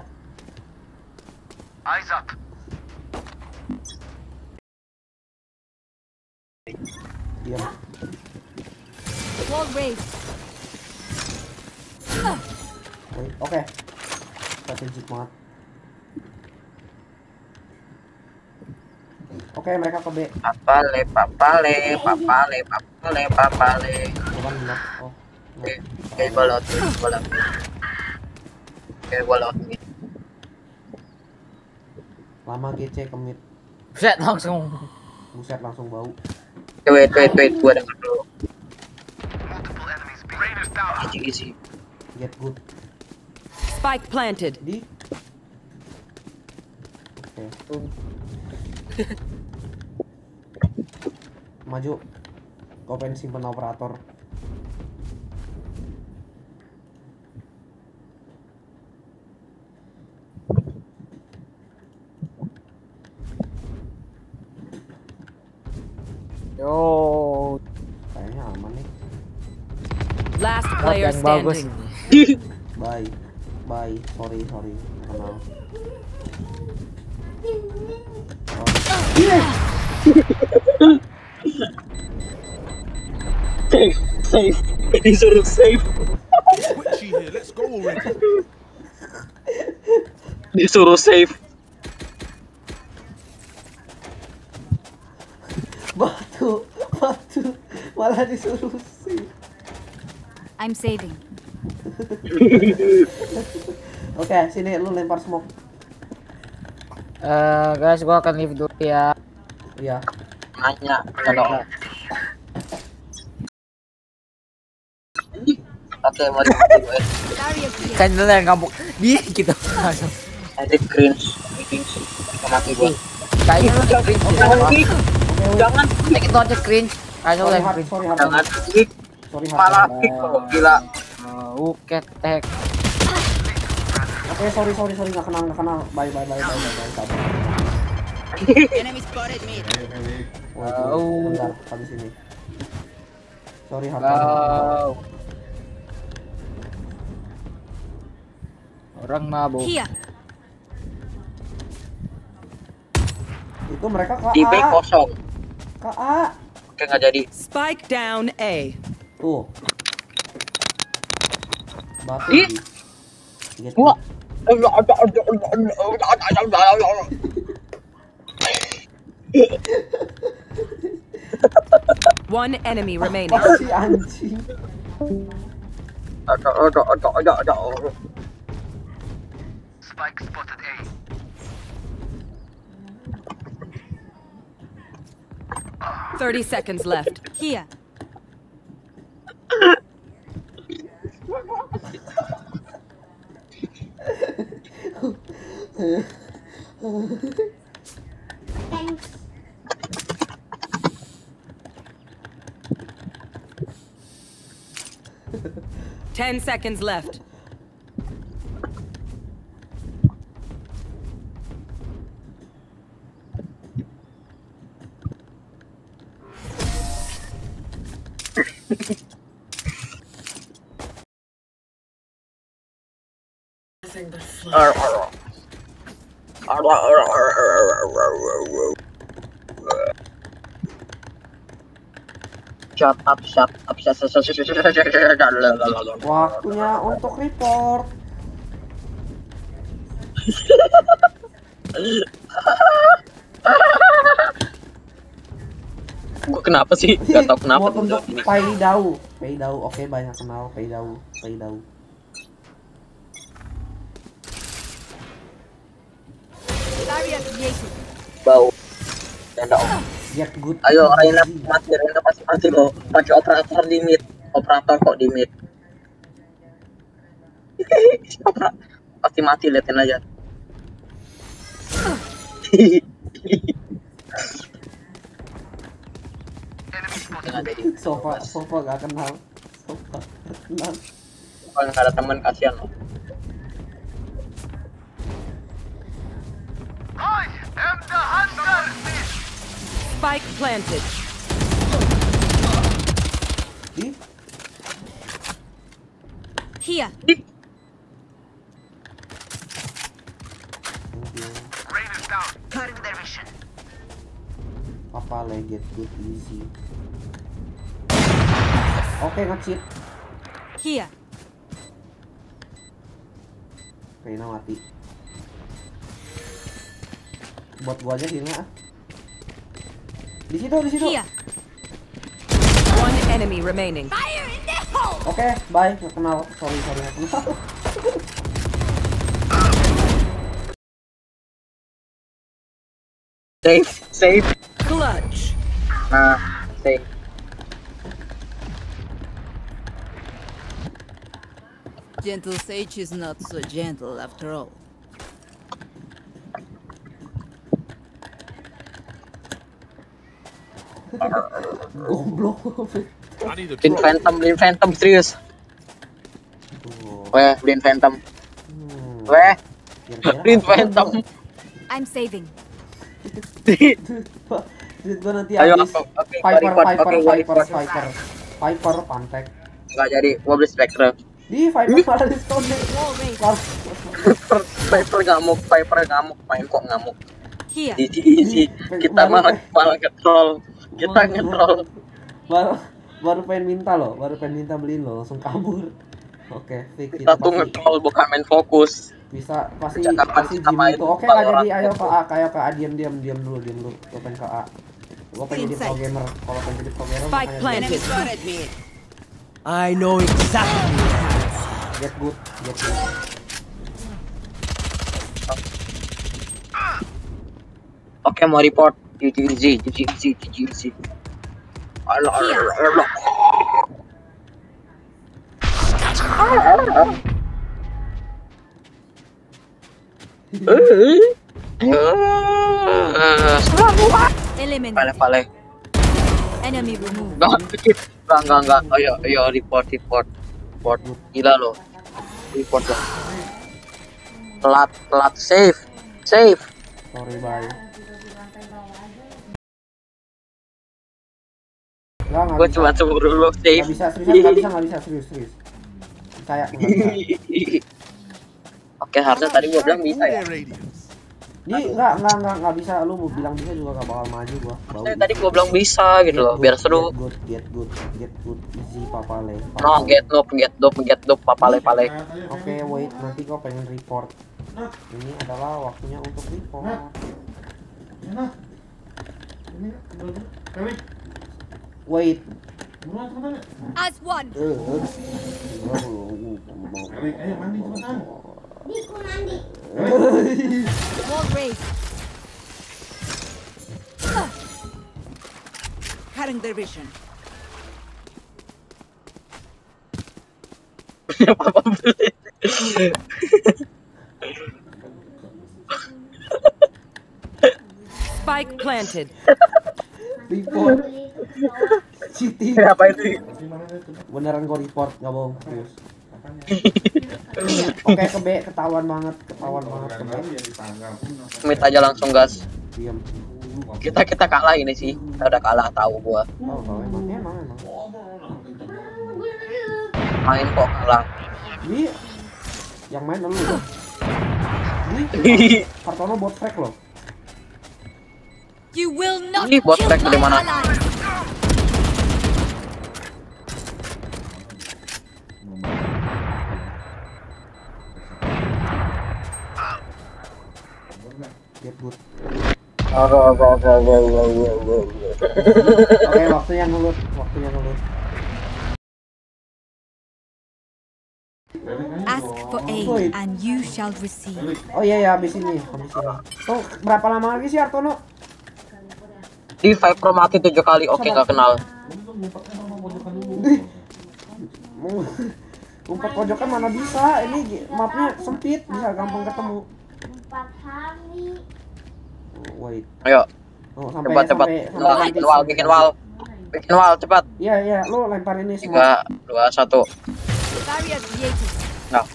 Eyes up. Diam. Wall raised. Oke, oke. Strategik banget. Oke, mereka ke B. Papale, papale, papale, papale, papale. Bukan benar. Oh. Oke, oke, gua laut, gua laut. Oke, gua laut nih. Lama G C ke mid. Buset langsung. Buset langsung bau. Oke, wait, wait, wait, gua denger dulu. Easy, easy. Get good. Spike planted. Di. Oke. Maju. Kau pengen simpen operator. Yo, Kayaknya aman nih. Last bot player yang bagus. standing. Bye. Bye. Sorry, sorry. Kenal. Safe, safe. Disuruh safe. Twitchy here. Let's go already. Disuruh safe. Batu, batu. Malah disuruh sih. I'm saving. Oke, sini lu lempar smoke. Eh guys, gua akan leave dulu ya. Iya. Nanya, kalau oke, mari mari. Kan dulu yang kamu di kita langsung. Ada cringe, cringe. Mati gua. Kayaknya lu yang cringe. Jangan, Kayak itu aja cringe. Ayo Sorry, yang hard, cringe. sorry, hard. jangan klik. Sorry, Malah hard. klik kok, gila. Oke, tek. Oke, sorry, sorry, sorry, nggak kenal, nggak kenal. Bye, bye, bye, bye, bye, bye. Sabar. Enemy spotted mid. Wait, Oh. bentar, habis ini. Sorry, hard. Wow. Orang mabuk. Here. Itu mereka K Di B A. kosong. K A. Oke, nggak jadi. Spike down A. Tuh. Batu. Ih. Di. Get Wah. One enemy remaining. Apa sih anjing? Ada, ada, ada, ada, ada. Spike spotted A. Thirty seconds left. Here. Thanks. Ten seconds left. Shut up, shut up, shut up, shut up, shut up, shut up. Waktunya untuk report. Gua kenapa sih? Gak tau kenapa. Buat untuk Paidau. Paidau, oke banyak kenal Paidau, Paidau. Barrier created. Bau. Tenda om. Get good. Ayo, Reina mati, Reina pasti mati loh. Pakai operator di mid. Operator kok di mid. Opera- pasti mati, liatin aja. Nggak jadi. Sofa, sofa gak kenal. Sofa gak kenal. Kalau nggak ada teman kasihan lo. Spike planted. Ih, Here. apa lagi get good easy. Oke, nge-cheat. Here. Reina mati. Buat gua aja healnya ah. Di situ, di situ. Here. One enemy remaining. Fire in the hole. Oke, bye. Nggak kenal. Sorry, sorry, nggak kenal. Safe, safe. Clutch. Nah, safe. Gentle Sage is not so gentle after all. Goblok. Beliin Phantom, beliin Phantom serius. Tuh. Weh, beliin Phantom. Hmm. Weh, Kira-kira beliin apa? Phantom. I'm saving. Duit gua nanti Ayo, habis. oke, oke, Viper, record, Viper, oke, Viper, record. Viper, Viper, pantek. Nggak jadi, gua beli Spectre. Di Viper malah diskon deh. Wall raised. Viper, Viper ngamuk, Viper ngamuk, main kok ngamuk. Here. Easy, easy. Kita malah malah nge-troll. Kita nge-troll. Baru baru pengen minta loh, baru pengen minta beliin loh, langsung kabur. Oke, fix itu Kita tuh pasti nge-troll bukan main fokus. bisa pasti Sejak kapan pasti kita Jimmy main itu. Oke, nggak Valorant? jadi. Ayo ke A, kayak ke A, diam diam diam dulu, diam dulu. Gua pengen ke A. Gua pengen jadi pro gamer. Kalau pengen jadi pro gamer Spike makanya planted. Spotted me. I know exactly. get good, get good. Oke, mau report. G G Z, G G Z, G G Z. Alah, alah, alah. Eliminate. Pale, pale. Enemy removed. Enggak, enggak, enggak, enggak. Ayo, ayo, report, report. Report. Gila lo. Report lo. Telat, telat. Save. Save. Sorry, bye. Enggak, enggak Gue bisa. cuma cemburu lo. Nggak Save. bisa, serius, nggak bisa, nggak bisa, serius, serius. Percaya, nggak bisa. Oke, harusnya tadi gue bilang bisa ya. Ini enggak, enggak, enggak, enggak bisa. Lu mau bilang bisa juga gak bakal maju gua. Bau. Harusnya tadi gue bilang bisa gitu loh, biar seru. Get good, get good, get good, easy papale. No, get noob, get noob, get noob, papale, pale. Oke, wait, nanti gua pengen report. Ini adalah waktunya untuk report. Wait. As one. Eh, Niku mandi. Wall raised. Cutting their vision. Apa beli? Spike planted. report. Cheating. Apa itu? Beneran gua report, nggak bohong, serius. Oke, ke B, ketahuan banget, ketahuan banget ke B. Commit aja langsung gas. Diam. Kita kita kalah ini sih. Kita udah kalah tahu gua. Oh, kalau emang, emang, emang. Main kok kalah. Ini yang main lu. Ini Kartono bot track loh. You will not Ini bot kill track my dari mana? ally. Get good. Oke, oke, oke, oke, oke, oke. Oke, waktunya ngelut, waktunya ngelut. Ask for aid Wait. and you shall receive. Oh iya ya, habis ini, habis ini. Tuh, berapa lama lagi sih Artono? Di Viper mati tujuh kali. Oke, nggak kenal. Umpat pojokan mana bisa? Ini mapnya sempit, bisa gampang ketemu. Empat hari. Oh, wait. Ayo, Oh, sampai cepat, cepat. sampai, sampai Wal, nanti. bikin wal, bikin wal. Bikin wal, cepat. Iya, iya, lu lempar ini semua. Tiga, dua, satu. Barrier created. Nah,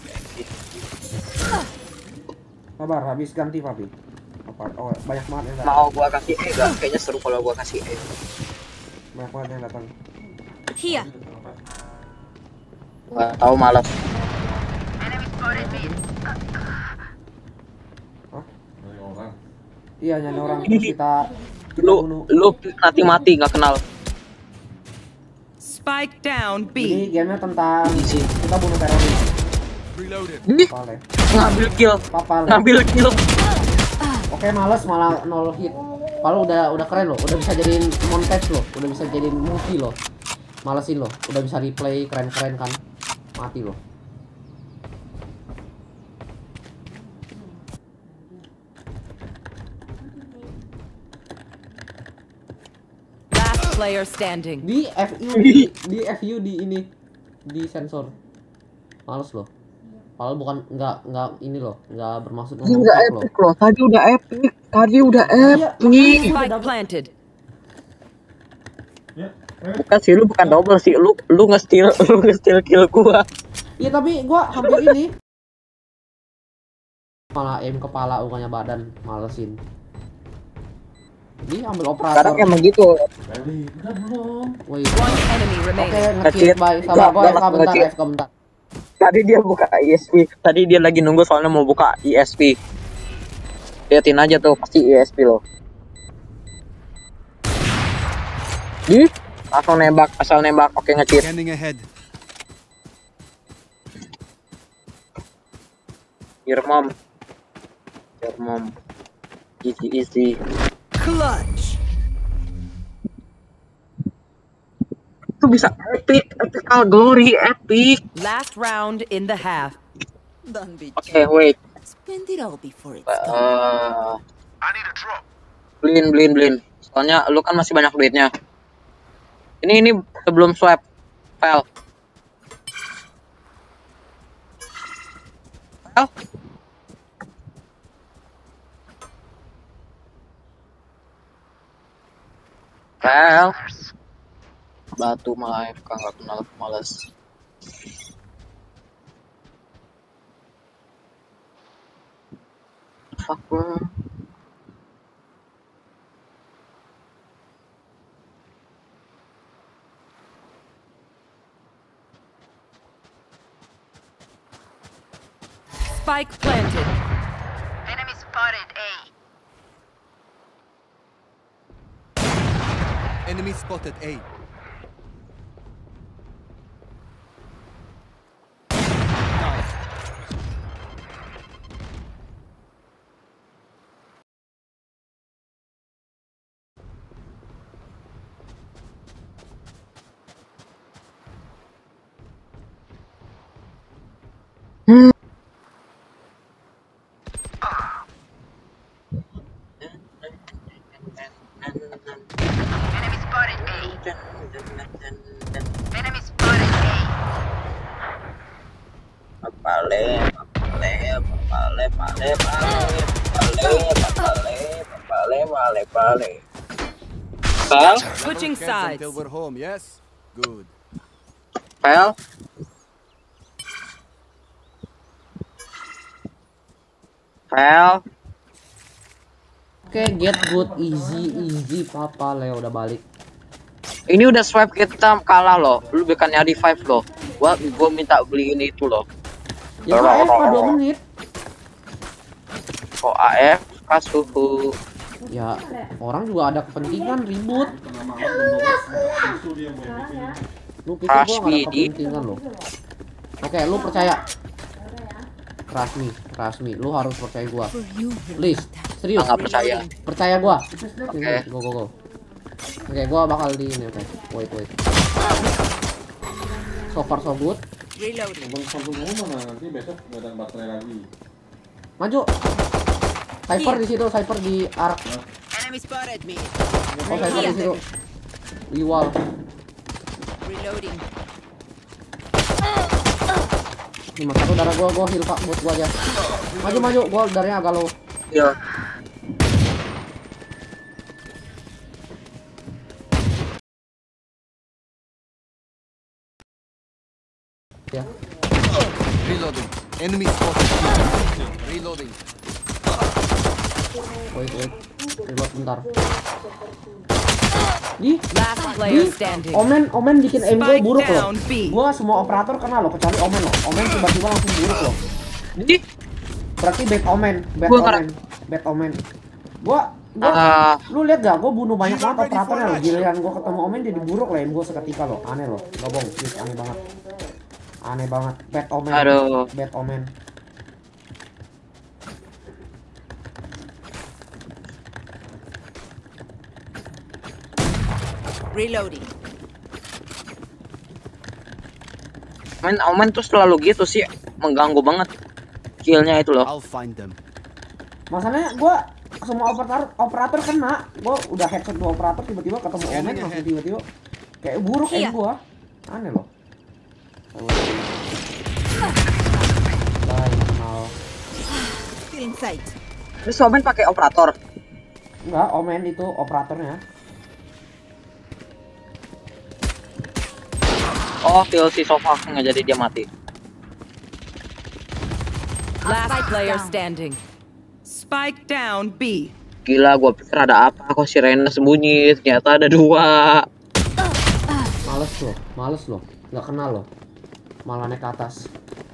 Sabar, habis ganti Papi. Apa? Oh, banyak banget yang datang. mau gua kasih E gak? Kayaknya seru kalau gua kasih E. Banyak banget yang datang. Here. Gua tahu malas. Iya, nyari orang terus kita kita Lu bunuh. lu nanti mati nggak kenal. Spike down Ini B. gamenya tentang kita bunuh teroris. Reloaded. Ih, Papale. ngambil kill, Papale. ngambil kill. Oke, males malah nol hit. Kalau udah udah keren loh, udah bisa jadiin montage loh, udah bisa jadiin movie loh. Malesin loh, udah bisa replay keren-keren kan. Mati loh. Last player standing. Di F U di, di F U di ini di sensor. Males loh. Padahal bukan nggak nggak ini loh, nggak bermaksud Tadi udah nge-hack loh. epic loh. Tadi udah epic. Tadi udah Iya, epic. Spike planted. Bukan sih, lu bukan double sih. Lu lu nge-steal, lu nge-steal kill gua. Iya tapi gua hampir ini. Malah aim kepala bukannya badan, malesin. Ini ambil Sekarang operator. emang gitu. Udah belum. Woi. One enemy Oke, remaining. nge-cheat bye. Sabar gua Nggak, F K bentar, nge-cheat. F K bentar. Tadi dia buka I S P. Tadi dia lagi nunggu soalnya mau buka I S P. Liatin aja tuh, pasti I S P loh. Di, langsung nembak, asal nembak. Oke, nge-cheat. Scanning ahead. Your mom. Your mom. Easy, easy. Clutch. Itu bisa epic, epical glory, epic. Last round in the half. Don't be Oke, wait. Spend it all before it's gone. Uh, I need a drop. blin, blin, blin. Soalnya lu kan masih banyak duitnya. Ini, ini sebelum swap. File. File. File. Batu malah F K nggak kenal, males. Fuck bro. Spike planted. Enemy spotted A. Enemy spotted A. Enemy spotted A. Enemy spotted A. Papale, papale, papale, papale, papale, papale, papale, papale, papale. File, Switching Cancel sides. Until we're home, yes? Good. file. File. Oke, get good easy easy Papa Leo udah balik. Ini udah swipe kita kalah loh. Lu bukan nyari five loh. Gua gua minta beliin itu loh. Ya A F K dua menit. Kok A F K suhu. Ya, orang juga ada kepentingan ribut. Lu pikir gua nggak ada kepentingan loh. Oke, lu percaya. Rasmi, Rasmi, lu harus percaya gua. Please, serius. Nggak percaya. Percaya gua. Oke. Go go go. Oke, gua bakal di ini, oke. Wait, wait. So far so good. Reloading. Maju. Cypher di situ, Cypher di arc. Enemy spotted me. Oh, Cypher di situ. Di wall. Reloading. Lima satu darah gua, gua heal pak buat gua aja. Maju maju, gua darahnya agak low. Iya. Ya. Reloading. Enemy spotted. Reloading. Wait, wait. Reload bentar. Di, Last player di, standing. Omen, Omen bikin aim gue Spike buruk loh. down B. Gua semua operator kena loh, kecuali Omen loh. Omen tiba-tiba langsung buruk loh. Jadi Berarti bad Omen, bad Gua Omen, bad Omen. Gua, gua, Ah. lu lihat gak? Gua bunuh banyak banget operatornya loh. Giliran gua ketemu Omen jadi buruk lah, aim gua seketika loh. Aneh loh, gak bohong, please, aneh banget. Aneh banget, bad Omen, Aduh. bad Omen. Reloading. main Omen tuh selalu gitu sih, mengganggu banget killnya itu loh. I'll find them. Masalahnya gua semua operator operator kena. Gua udah headshot dua operator tiba-tiba ketemu Omen langsung tiba-tiba kayak buruk aim gua. Aneh loh. Bye, kenal. Still in sight. Terus Omen pakai operator. Enggak, Omen itu operatornya. Oh, kill si Sofa nggak jadi dia mati. Last player standing. Spike down B. Gila, gua pikir ada apa, kok si Reyna sembunyi, ternyata ada dua. Males loh, males loh. Nggak kenal loh. Malah naik ke atas.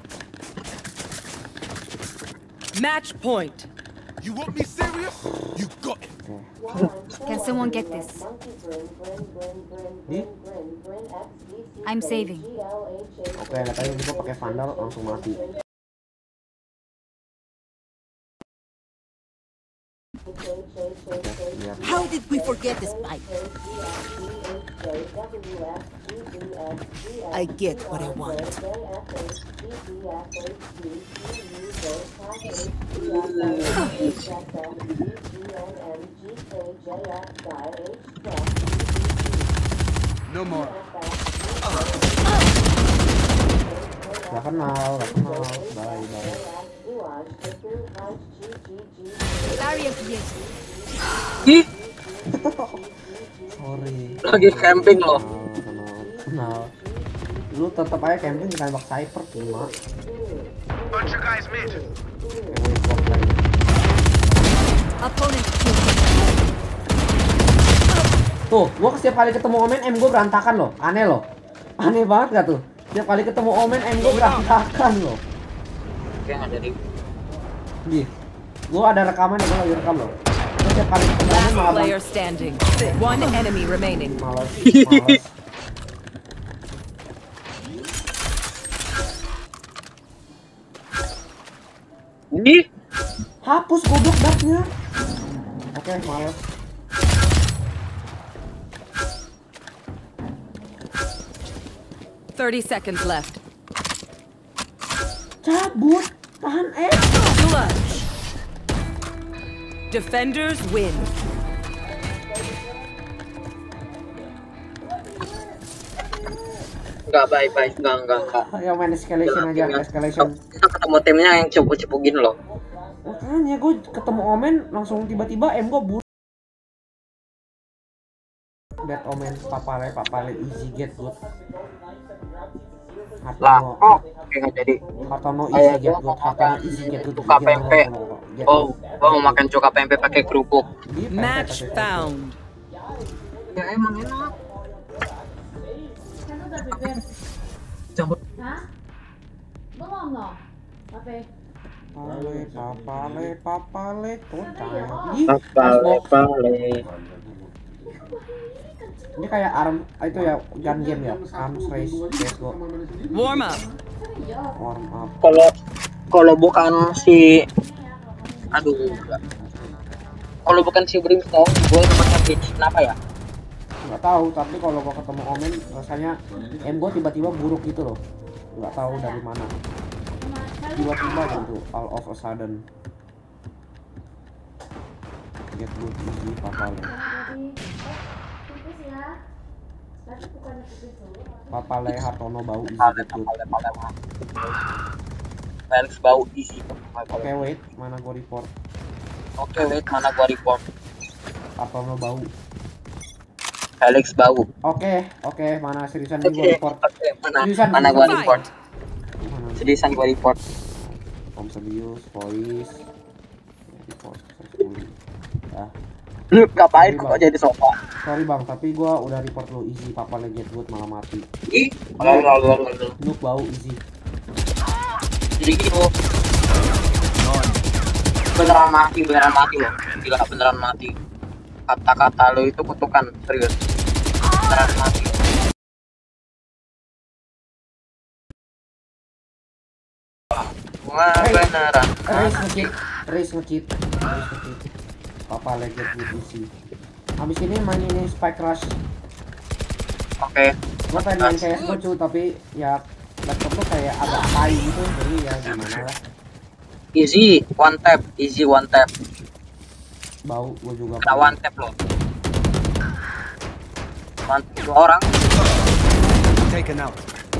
Match point. You want me serious? You got it. Can someone get this? Di? I'm saving. Oke, lihat aja gua pakai Vandal langsung mati. How did we forget this pipe? I get what I want. No more. Gak kenal, gak kenal. Bye, bye. Barrier here. Ih, Sorry. lagi camping loh. Kenal, kenal, kenal. Lu tetep aja camping ditembak Cypher cuma. Bunch of guys mid. Opponent Tuh, gua setiap kali ketemu Omen, M gua berantakan loh. Aneh loh. Aneh banget gak tuh? Setiap kali ketemu Omen, M gua berantakan loh. Oke, nggak jadi. Nih, gua ada rekaman yang gua lagi rekam loh. Gua setiap kali ketemu Omen Last malah player standing. One enemy remaining. males, males. Ini Hapus goblok dartnya. Oke, males. Thirty seconds left. Cabut, tahan eh. Clutch. Defenders win. nggak baik-baik, nggak nggak nggak. Yang main escalation aja, escalation. Kita ketemu timnya yang cepu-cepu gini loh. Makanya gue ketemu Omen langsung tiba-tiba M gue buruk. Bad Omen, papale, papale, easy get good. Lah, Hartono, oh, oke nggak jadi. Hartono easy get good, Hartono easy get good. Cuka pempe. Oh, oh mau makan cuka pempe pakai kerupuk. Match found. Ya emang enak. Campur. Hah? Bengong no? Apa? Papale, papale, papale, total. Papale, papale. Ini kayak arm, itu ya gun game ya, arms race, let's go. Warm up. Warm up. Kalau kalau bukan si, aduh, enggak. Kalau bukan si Brimstone, gue namanya Peach. Kenapa ya? Nggak tahu, tapi kalau gua ketemu Omen rasanya M gua tiba-tiba buruk gitu loh. Nggak tahu dari mana. Tiba-tiba gitu, all of a sudden. Get good easy papale. Papale Hartono bau easy get good. Felix bau easy. Oke wait, mana gua report? Oke wait, mana gua report? Hartono bau. Felix bau. Oke, oke, mana seriusan ini gua Oke, report? oke, mana Seriusan mana ini gua gua report? Seriusan gua report. Om serius, voice. Report successfully. Ya. Lu ngapain kok jadi sofa? Sorry bang, tapi gua udah report lu easy. Papa legit good malah mati. Ih, lalu Nuk bau easy. jadi gitu. Beneran mati, beneran mati loh. Gila beneran mati. Kata-kata lo itu kutukan, serius. Beneran mati. Wah, beneran. Race ngekit, race ngekit, race ngekit. Papa legit good easy. Abis ini main ini Spike Rush. Oke. Gua pengen main C S G O cuy, tapi ya laptop tuh kayak agak tai gitu, jadi ya gimana lah. Easy one tap, easy one tap. Bau gua juga. Kena one tap lo. One dua orang. Taken out.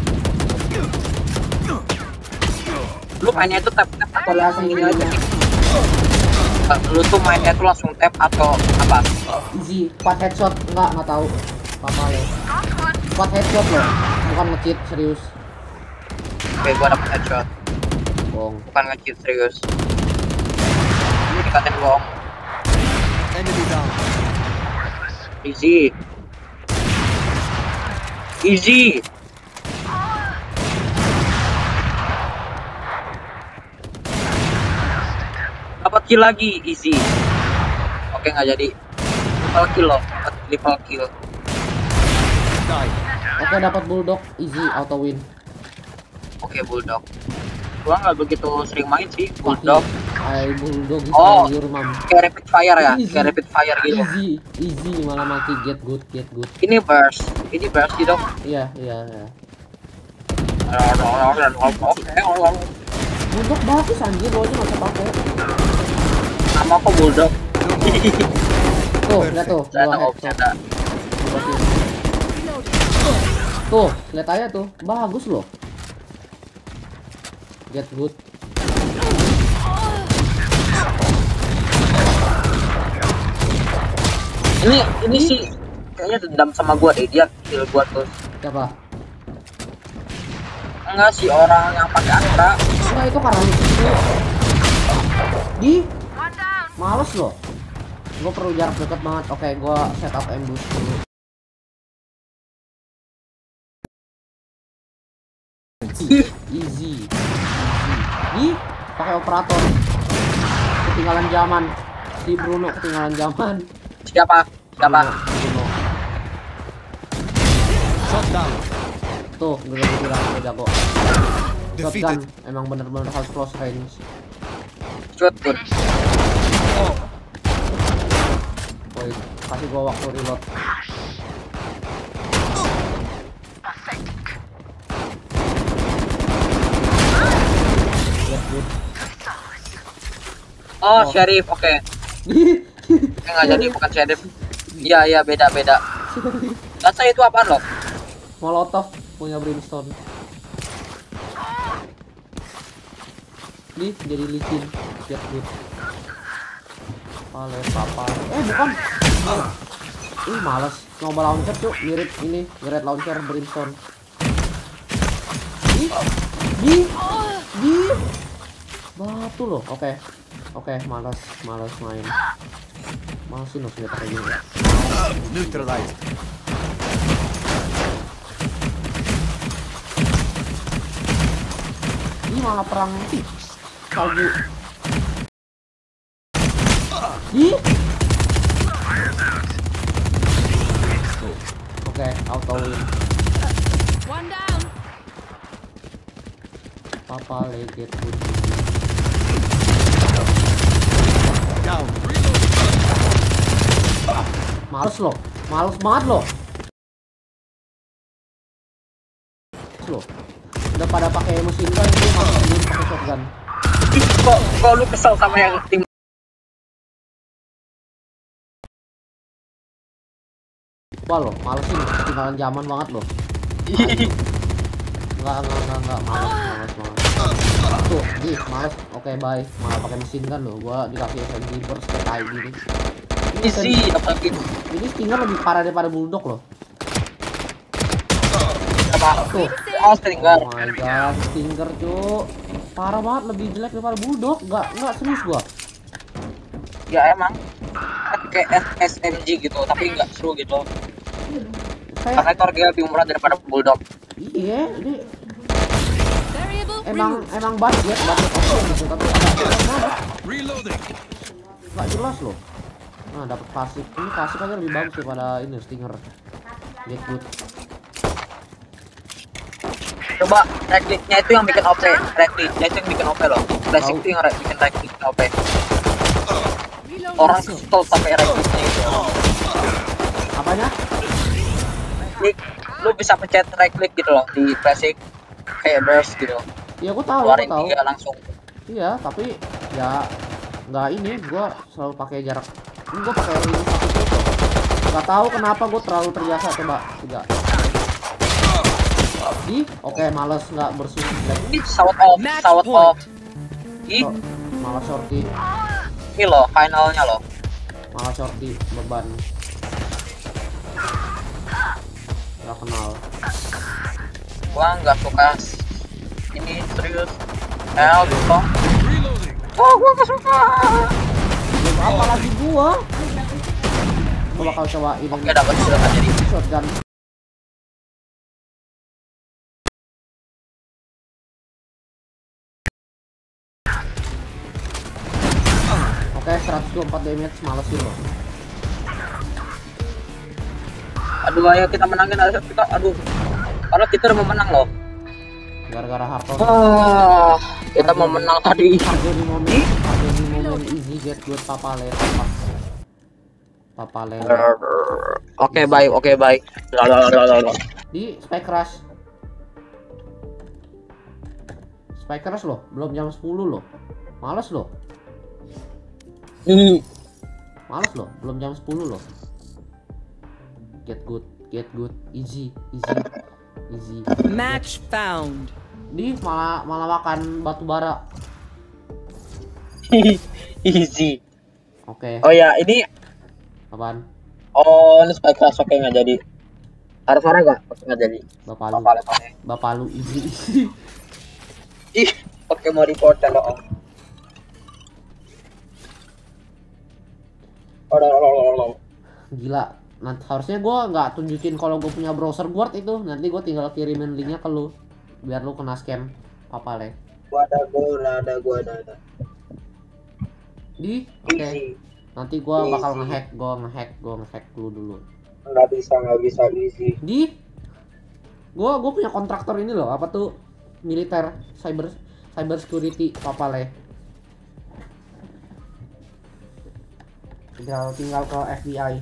Lu mainnya itu tap tap atau langsung gini aja? Variasinya Lu tuh mainnya itu langsung tap atau apa? easy, empat headshot enggak enggak tahu. Papa ya. empat headshot loh, bukan nge-cheat serius. Oke, gua dapet headshot. Bohong. Bukan nge-cheat serius. Ini dikatain bohong. Enemy down. Easy. Easy. Dapat kill lagi, easy. Oke, nggak jadi. Triple kill loh, dapat triple kill. Oke, dapat bulldog easy auto win. Oke, bulldog. Gua nggak begitu sering main sih bulldog. Ay bulldog Oh, your mom. kayak rapid fire ya, Easy. kayak rapid fire gitu. Easy, easy malah mati get good, get good. Ini burst, ini burst gitu. Iya, iya, iya. Bulldog bagus anjir, lo aja nggak pakai. Nama aku bulldog. Tuh, lihat tuh, Saya dua tahu headshot. bercanda. Tuh, lihat aja tuh, bagus loh. Get good. Ini ini sih kayaknya dendam sama gua deh, dia kill gua terus. Siapa? Enggak sih orang yang pakai Astra. Enggak, itu karena itu. Di males loh. Gue perlu jarak dekat banget. Oke, gue setup ambush dulu. Easy, easy. Di pakai operator. Ketinggalan zaman. Si Bruno ketinggalan zaman. Siapa? Siapa? Bruno. Shot down. Tuh, gue udah bilang gue jago. Shotgun Defeated. emang bener-bener harus close range. Shotgun. Woi, kasih gua waktu reload. Get good. Oh, sheriff, oke. Ini nggak jadi, bukan sheriff. Iya, iya, beda, beda. Gasa itu apaan loh? Molotov punya brimstone. Nih, jadi licin. Get good. Pale papa. Eh, bukan. Ih, males. Nyoba launcher tuh mirip ini, Great Launcher brimstone. Di, di, di. Batu loh. Oke. Oke, males, males main. Malesin loh senjata kayak gini. Neutralized. Ini malah perang salju. Ih. Oke, auto win. One down. Papa legit good. Down. Males loh, males banget loh. Loh, udah pada pakai mesin gun, itu malah belum pakai shotgun. Kok, kok lu kesel sama yang tim? Wah loh, malesin, ketinggalan zaman banget loh. Enggak, enggak, enggak, enggak, males, males, males. Tuh, ih, males. Oke, bye. Malah pakai mesin gun loh. Gua dikasih S M G burst kayak tai gini. Ini sih, apa gitu? Ini Stinger lebih parah daripada Bulldog loh. Apa? Tuh, Oh, Stinger. Oh my god, Stinger cu. Parah banget, lebih jelek daripada Bulldog. Enggak, enggak serius gua. Ya emang kayak S M G gitu, tapi nggak seru gitu. Kayak Karena itu harganya lebih murah daripada Bulldog. iya, ini Variable emang removed. emang budget, budget oke gitu, tapi enggak jelas, Reloading. enggak jelas loh. Nah, dapat pasif. Ini pasif aja lebih bagus daripada ini Stinger. Get good. Coba right click-nya itu yang bikin O P. Right click-nya itu yang bikin O P loh. Classic itu yang right- bikin right click O P. Orang kesel pakai right click-nya itu. Apanya? Klik, lu bisa pencet right click gitu loh di classic kayak burst gitu. Iya, gua tahu, gua Keluarin tahu. tiga langsung. Iya, tapi ya nggak ini, gua selalu pakai jarak. Ini gua pakai ini satu itu. Nggak tahu kenapa gua terlalu terbiasa. Coba tiga. Di, oke, males nggak bersusun black. Ini pesawat off, Match pesawat point. off. Ih, Oh, malas shorty, ini loh finalnya loh. malas shorty beban. Nggak kenal. Gua nggak suka ini serius. El gitu. Reloading. Wah, gua nggak suka. Belum apa lagi gua? Gua bakal coba ini. Oke, dapat sudah nggak jadi. Shotgun. Oke, seratus dua puluh empat damage, males gitu loh. Aduh, ayo kita menangin ayo kita. Aduh. Kalau kita udah mau menang loh. Gara-gara Harton. Ah, kita mau menang tadi. Harga di momen, harga di momen easy get good papale, papa. Papale. Oke, baik, oke, baik. Lalalala. Di Spike Rush. Spike Rush loh, belum jam sepuluh loh. Males loh. Hmm. Males loh, belum jam sepuluh loh. Get good, get good, easy, easy, easy. Match found. Di malah malah makan batu bara. Easy. Oke, Oh ya, ini apaan? oh ini spike class oke nggak jadi. Harus mana nggak? Oke nggak jadi. Bapak lu, Bapak lepas. bapak lu easy. Ih, oke mau report kalau om. Oh, oh, oh, oh, oh. Gila. Nanti harusnya gua nggak tunjukin kalau gue punya browser guard itu. Nanti gue tinggal kirimin linknya ke lu, biar lu kena scam papale. Gua ada, gua ada, gua ada, ada. Di, oke. Easy. Nanti gua Easy. bakal ngehack, gua ngehack, gua ngehack lu dulu. Nggak bisa, nggak bisa easy. Di, gua gua punya kontraktor ini loh, apa tuh militer, cyber, cyber security papale. Tinggal tinggal ke F B I.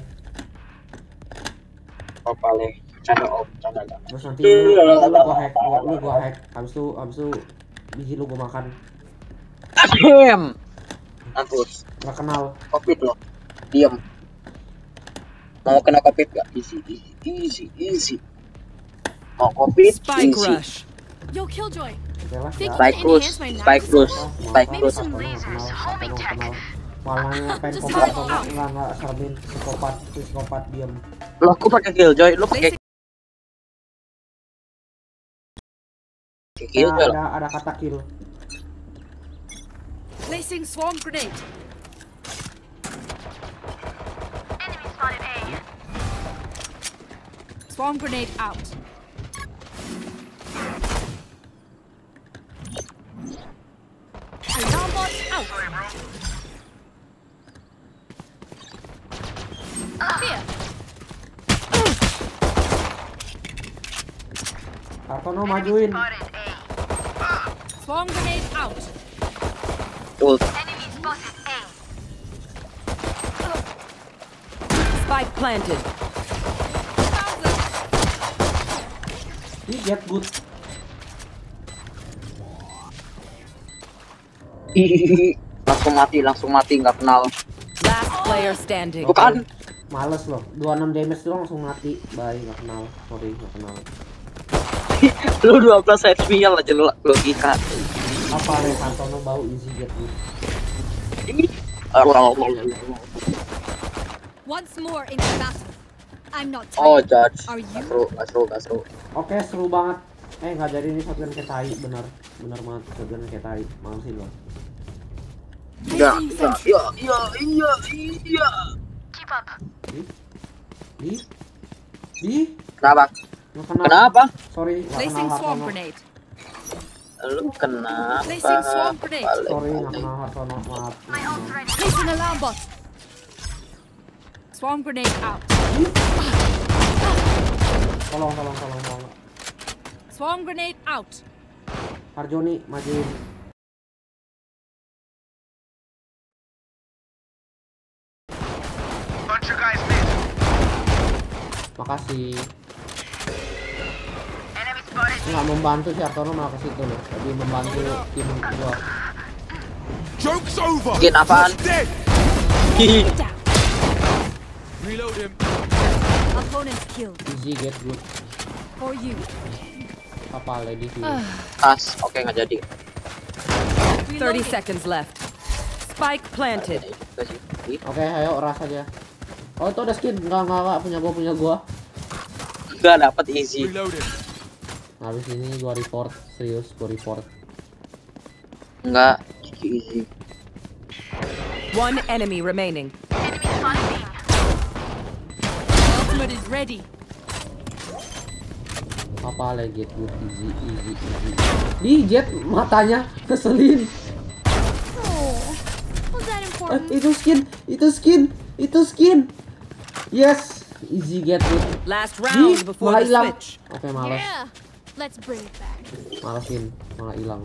Apa le? Canda om, canda canda. Terus nanti lu, lu, lu gua hack, lu, lu gua hack. Habis itu habis itu biji lu gua makan. Ahem. Mampus. Nggak kenal. Covid loh. Diam. Mau kena covid gak? Easy, easy, easy, easy. Mau covid? Spike Easy. rush. Yo, Killjoy. Oke lah, Think ya. Spike Bruce, Spike Bruce, Spike Maybe Bruce. some lasers. Homing tech. Warnanya pengen Just kopat hide. atau enggak enggak enggak serbin psikopat psikopat diam. Lo aku pakai Killjoy, lo pakai Nah, Killjoy lo. ada ada kata kill. Placing swarm grenade. Enemy spotted A. Swarm grenade out. Alarm bot out. Here. Kartono majuin. Spotted A. Swarm grenade out. Tuh, Enemy spotted A. Spike planted. Found them. Ini get good. langsung mati, langsung mati, nggak kenal. Last player standing. Bukan? Males loh. dua puluh enam damage doang langsung mati. Bye, nggak kenal. Sorry, nggak kenal. Lu dua belas H P-nya lah jelek logika. Apa nih Kartono bau easy get good. Once more into battle. I'm not Oh, tired. judge. Are Gak you? seru, gak seru, gak seru. Oke, seru banget. Eh nggak jadi ini shotgun kayak tai, bener bener banget shotgun kayak tai, malesin lo. Ya, ya, ya, ya, iya, iya. Keep up. Di, di, di. Kenapa? Nggak kenal. Kenapa? Sorry, nggak Placing kenal swarm Hartono. grenade. Lu kenapa? Placing swarm grenade. Sorry, nggak kenal Hartono, maaf. My ult ready. Placing alarm bot. Swarm grenade out. Tolong, tolong, tolong, tolong. Swarm grenade out. Harjoni, majuin. Bunch of guys mid. Makasih. Enemy spotted. Nggak membantu si Hartono malah ke situ loh. Tadi membantu tim gua. Joke's over. Skin apaan? Dead. Down. Reload him. Opponent killed. Easy get good. For you. Apa lady sih? Tas, oke nggak jadi. thirty seconds left. Spike planted. Oke, ayo ras aja. Oh itu ada skin, enggak enggak enggak punya gua punya gua. Enggak dapat easy. Reload him. Habis ini gua report, serius gua report. Enggak, easy. One enemy remaining. Enemy spotted B. Ultimate is ready. Apa lagi get good easy easy easy. Di jet matanya keselin. Oh, was that Eh, important? itu skin, itu skin, itu skin. Yes, easy get good. Last Di round before malah the hilang. switch. Oke, males. Yeah, let's bring it back. Malesin, malah hilang.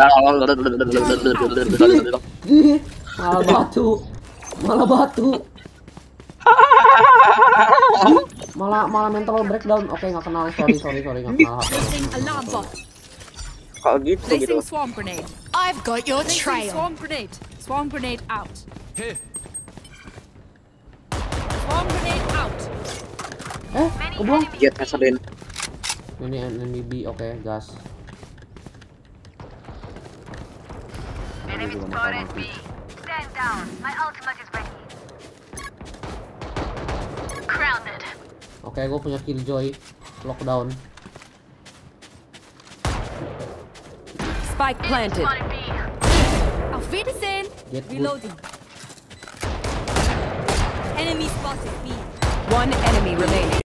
Enggak Di malah batu. Malah batu. Di, malah malah mental breakdown. Oke, nggak kenal. Sorry, sorry, sorry, nggak kenal. Placing alarm bot. Kok gitu gitu. Placing swarm grenade. I've got your Placing trail. swarm grenade. Swarm grenade out. Here. Swarm grenade out. Eh, kebuang. Jet ngeselin. Ini enemy B, oke, gas. Enemy juga bakal spotted mati. B. Stand down. My ultimate is ready. Grounded. Oke, gue punya killjoy. Lockdown. Spike planted. Spotted B. Auf Wiedersehen. Get good. Reloading. Enemy spotted B. One enemy remaining.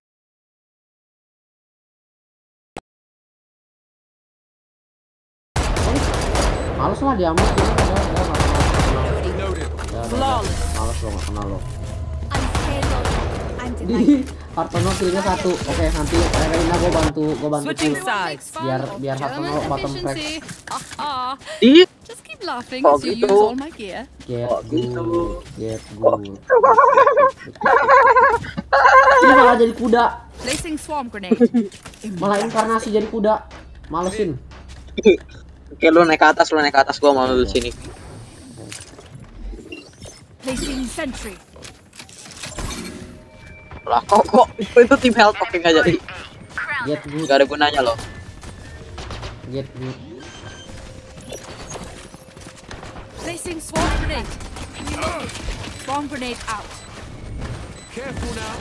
Males lah diambil sih. Udah, udah, nggak kenal, nggak kenal. Reload him. Udah, udah, udah. Flawless. Males lo, nggak kenal lo. I'm payload. I'm Di denied. Hartono killnya satu. Oke, nanti Reina gue bantu, gue bantu Switching kill. sides. Biar biar Hartono bottom crack. Ah, Di just keep laughing Oh, as you gitu. use all my gear. Get Oh, gitu. good, get good. Ini malah jadi kuda, Placing swarm grenade. malah inkarnasi jadi kuda. Malesin. Oke, lu naik ke atas, lu naik ke atas, gua mau di sini. Placing sentry. Lah kok kok itu tim health oke nggak jadi. Get good, Gak ada gunanya loh. get good. Placing swarm grenade. Swarm grenade out. Careful now.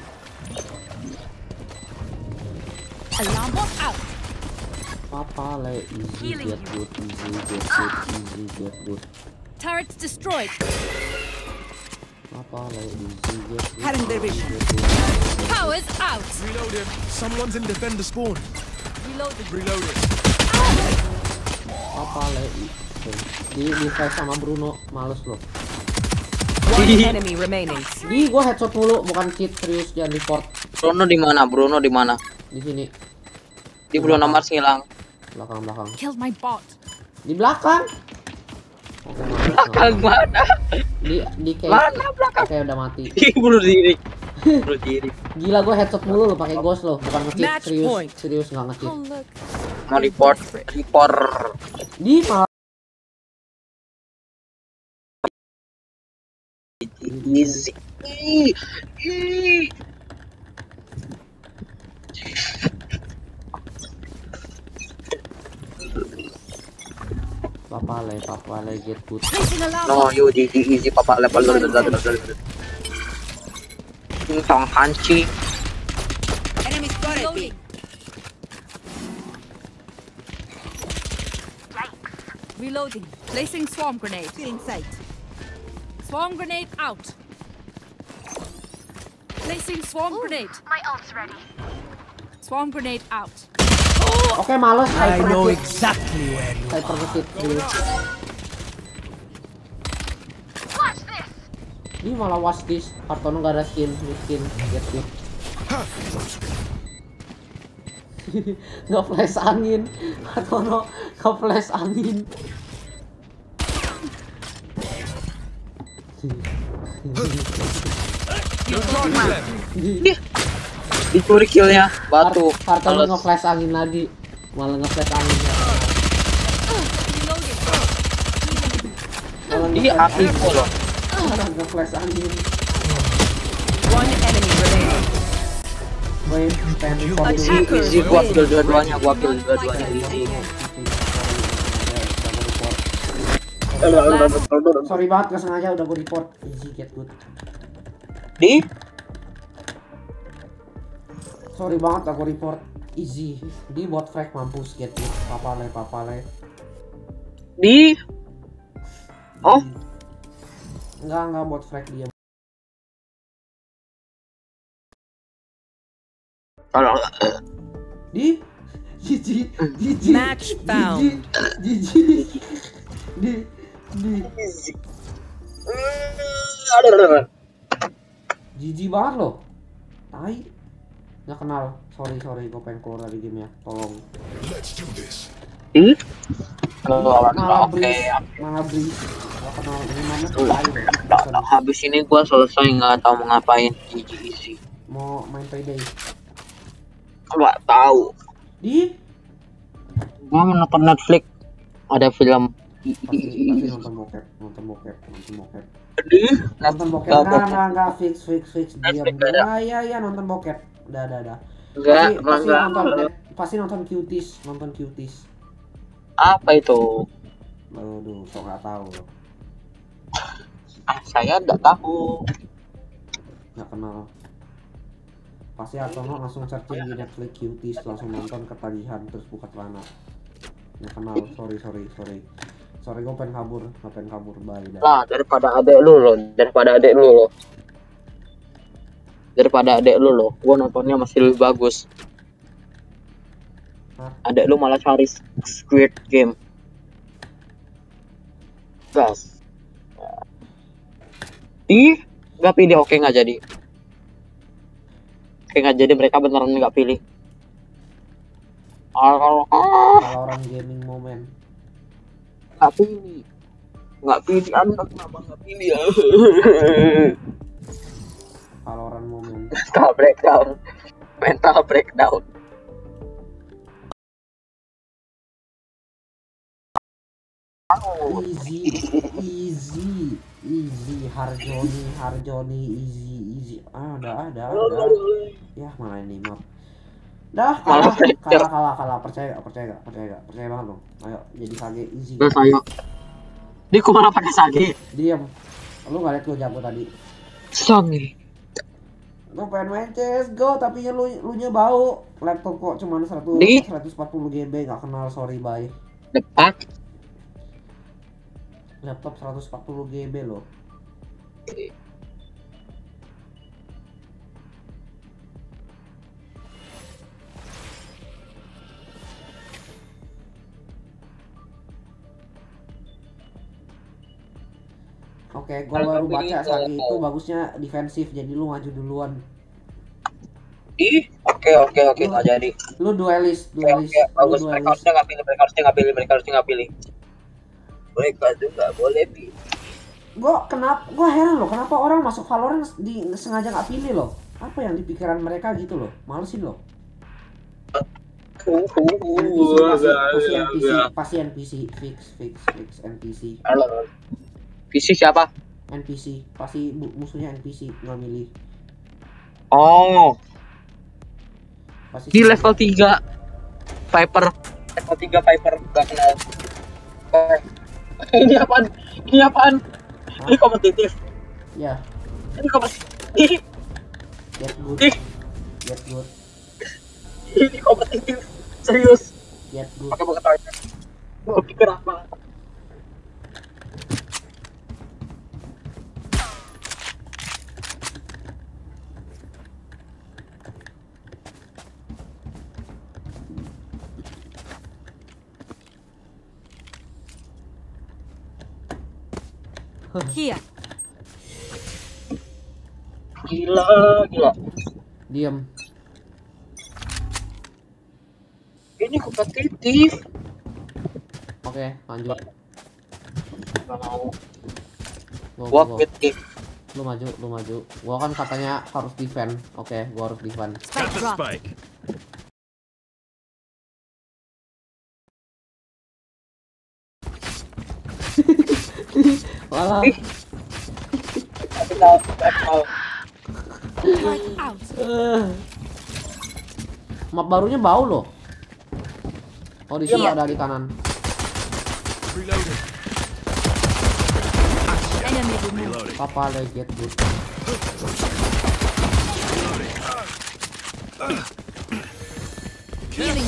Alarm bot out. Papa le easy get good, easy get good, easy get good. Turrets destroyed. Papa le easy get good. Cutting their easy vision. get good. Powers out. Reload him. Someone's in defender spawn. Reloading. Reload him. Papa le oke. Di di fight sama Bruno, males lo. One enemy remaining. Di gua headshot mulu, bukan cheat, serius jangan report. Bruno di mana? Bruno di mana? Di sini, Di Bruno Mars ngilang. belakang belakang. Killed my bot. Di belakang. Oke, mati. Belakang mana? Di di cave. Mana belakang? Oke, udah mati. Bunuh diri. Bunuh diri. Gila, gua headshot mulu lo pakai ghost lo, bukan nge-cheat, Match serius. point. Serius nggak nge-cheat. Oh look. Mau report, report. Di malah Easy. Ih, ih. Papa le, papa le get good. Placing alarm. No, you di di easy papa level Ting tong hanci. Enemy spotted B. Reloading. Reloading. Placing swarm grenade. In sight. Swarm grenade out. Placing swarm grenade. My ult's ready. Swarm grenade out. Oke, males. I Hyper know ngetit. exactly where you Hyper ngetit. Watch this. Ini malah watch this. Hartono gak ada skin, miskin, get it. Nggak flash angin. Hartono nggak flash angin. Dicuri killnya batu. Hartono Males. nggak flash angin lagi. Malah nggak flash angin. Malah Ini api loh. nggak flash angin. One enemy remaining. Wait, stand for Easy, easy, gua kill dua-duanya, gua kill dua-duanya easy. Sorry banget, gak sengaja udah gue report. Easy, get good. Di? Sorry banget aku report. Easy. Di bot frag mampus, get good. Papale, papale. Di? Oh? Enggak, enggak bot frag dia. Kalau Di? Jiji, jiji. Match found. Jiji. Di, di. Jiji banget loh. Tai. Nggak kenal. Sorry, sorry. Gue pengen keluar dari game ya. Tolong. Let's do this. Di? Malah Oke, breeze. Malah breeze. Nggak kenal. Ini mana? Tai. habis ini gua selesai nggak tahu mau ngapain. Easy, easy. Mau main payday. Nggak tahu. Di? Gua mau nonton Netflix. Ada film. Pasti, pasti nonton bokep. Nonton bokep. Nonton bokep. Di? Nonton bokep. Enggak, enggak, enggak. Fix, fix, fix. Diam. Ah, iya, iya. Nonton bokep. Udah, udah, udah. Enggak, Pasti, pasti enggak. nonton. Pasti nonton cuties. Nonton cuties. Apa itu? Aduh, so nggak tahu. Ah, saya nggak tahu. Nggak kenal. Pasti Hartono langsung searching di Netflix cuties, langsung nonton ketagihan terus buka celana. Nggak kenal. Sorry, sorry, sorry. Sorry, gue pengen kabur. Gue pengen kabur. Bye. dah. Lah, daripada adek lu loh, daripada adek lu loh. Daripada adek lu loh, gua nontonnya masih lebih bagus. Hah? Adek lu malah cari Squid Game. Gas. Ih, nggak pilih, oke nggak jadi. Oke nggak jadi, mereka beneran nggak pilih. Kalau Kalau orang gaming moment. nggak pilih, nggak pilih, anda kenapa nggak pilih ya? Kalau orang moment. Mental breakdown, mental breakdown. Easy, easy, easy. Harjoni, Harjoni, easy, easy. Ah, ada, ada, ada. Ya, mana ini map. Dah, kalah, kalah, kalah, kalah. Percaya gak, percaya gak, percaya gak, percaya banget dong. Ayo, jadi Sage easy. Gue saya. Di kemana pakai Sage? Diam. Lu gak liat gue jago tadi. Sage. Gue pengen main C S G O, tapi lu lu nya bau. Laptop kok cuma seratus, Di? seratus empat puluh giga, gak kenal, sorry bye. Depak. Laptop seratus empat puluh giga loh. Oke, gue baru baca Sage itu bagusnya defensif, jadi lu maju duluan. Ih, oke oke oke nggak jadi. Lu duelis, Oke, duelis, oke, lu bagus. Mereka duelis. harusnya nggak pilih, mereka harusnya nggak pilih, mereka harusnya nggak pilih. Mereka juga boleh pilih. Gue kenapa, gue heran loh, kenapa orang masuk Valorant di sengaja nggak pilih loh? Apa yang di pikiran mereka gitu loh? Malesin loh. N P C pasti, pasti N P C, pasti N P C, fix, fix, fix, N P C. Halo. Visi siapa? N P C, pasti musuhnya N P C, nggak milih. Oh, Pasti di level tiga Viper. Level tiga Viper gak kenal. Oh. Ini apaan? Ini apaan? Ini kompetitif. Ya, Ini kompetitif. get good, Ih, get good, ini kompetitif. Serius. get good. Pakai bukan target. Gue pikir apa? Here. Gila, gila. Diem. Ini kompetitif. Oke, lanjut. Gak mau. Gua, Gua gua, quit game. Lu maju, lu maju. Gua kan katanya harus defend. Oke, gua harus defend. Spike drop. Spike. Walah. Tapi tahu, tahu. Spike out. Eh. Map barunya bau loh. Oh, di sini Iya. ada di kanan. Reloading. Enemy removed. Reloading. Papa legit good. Healing.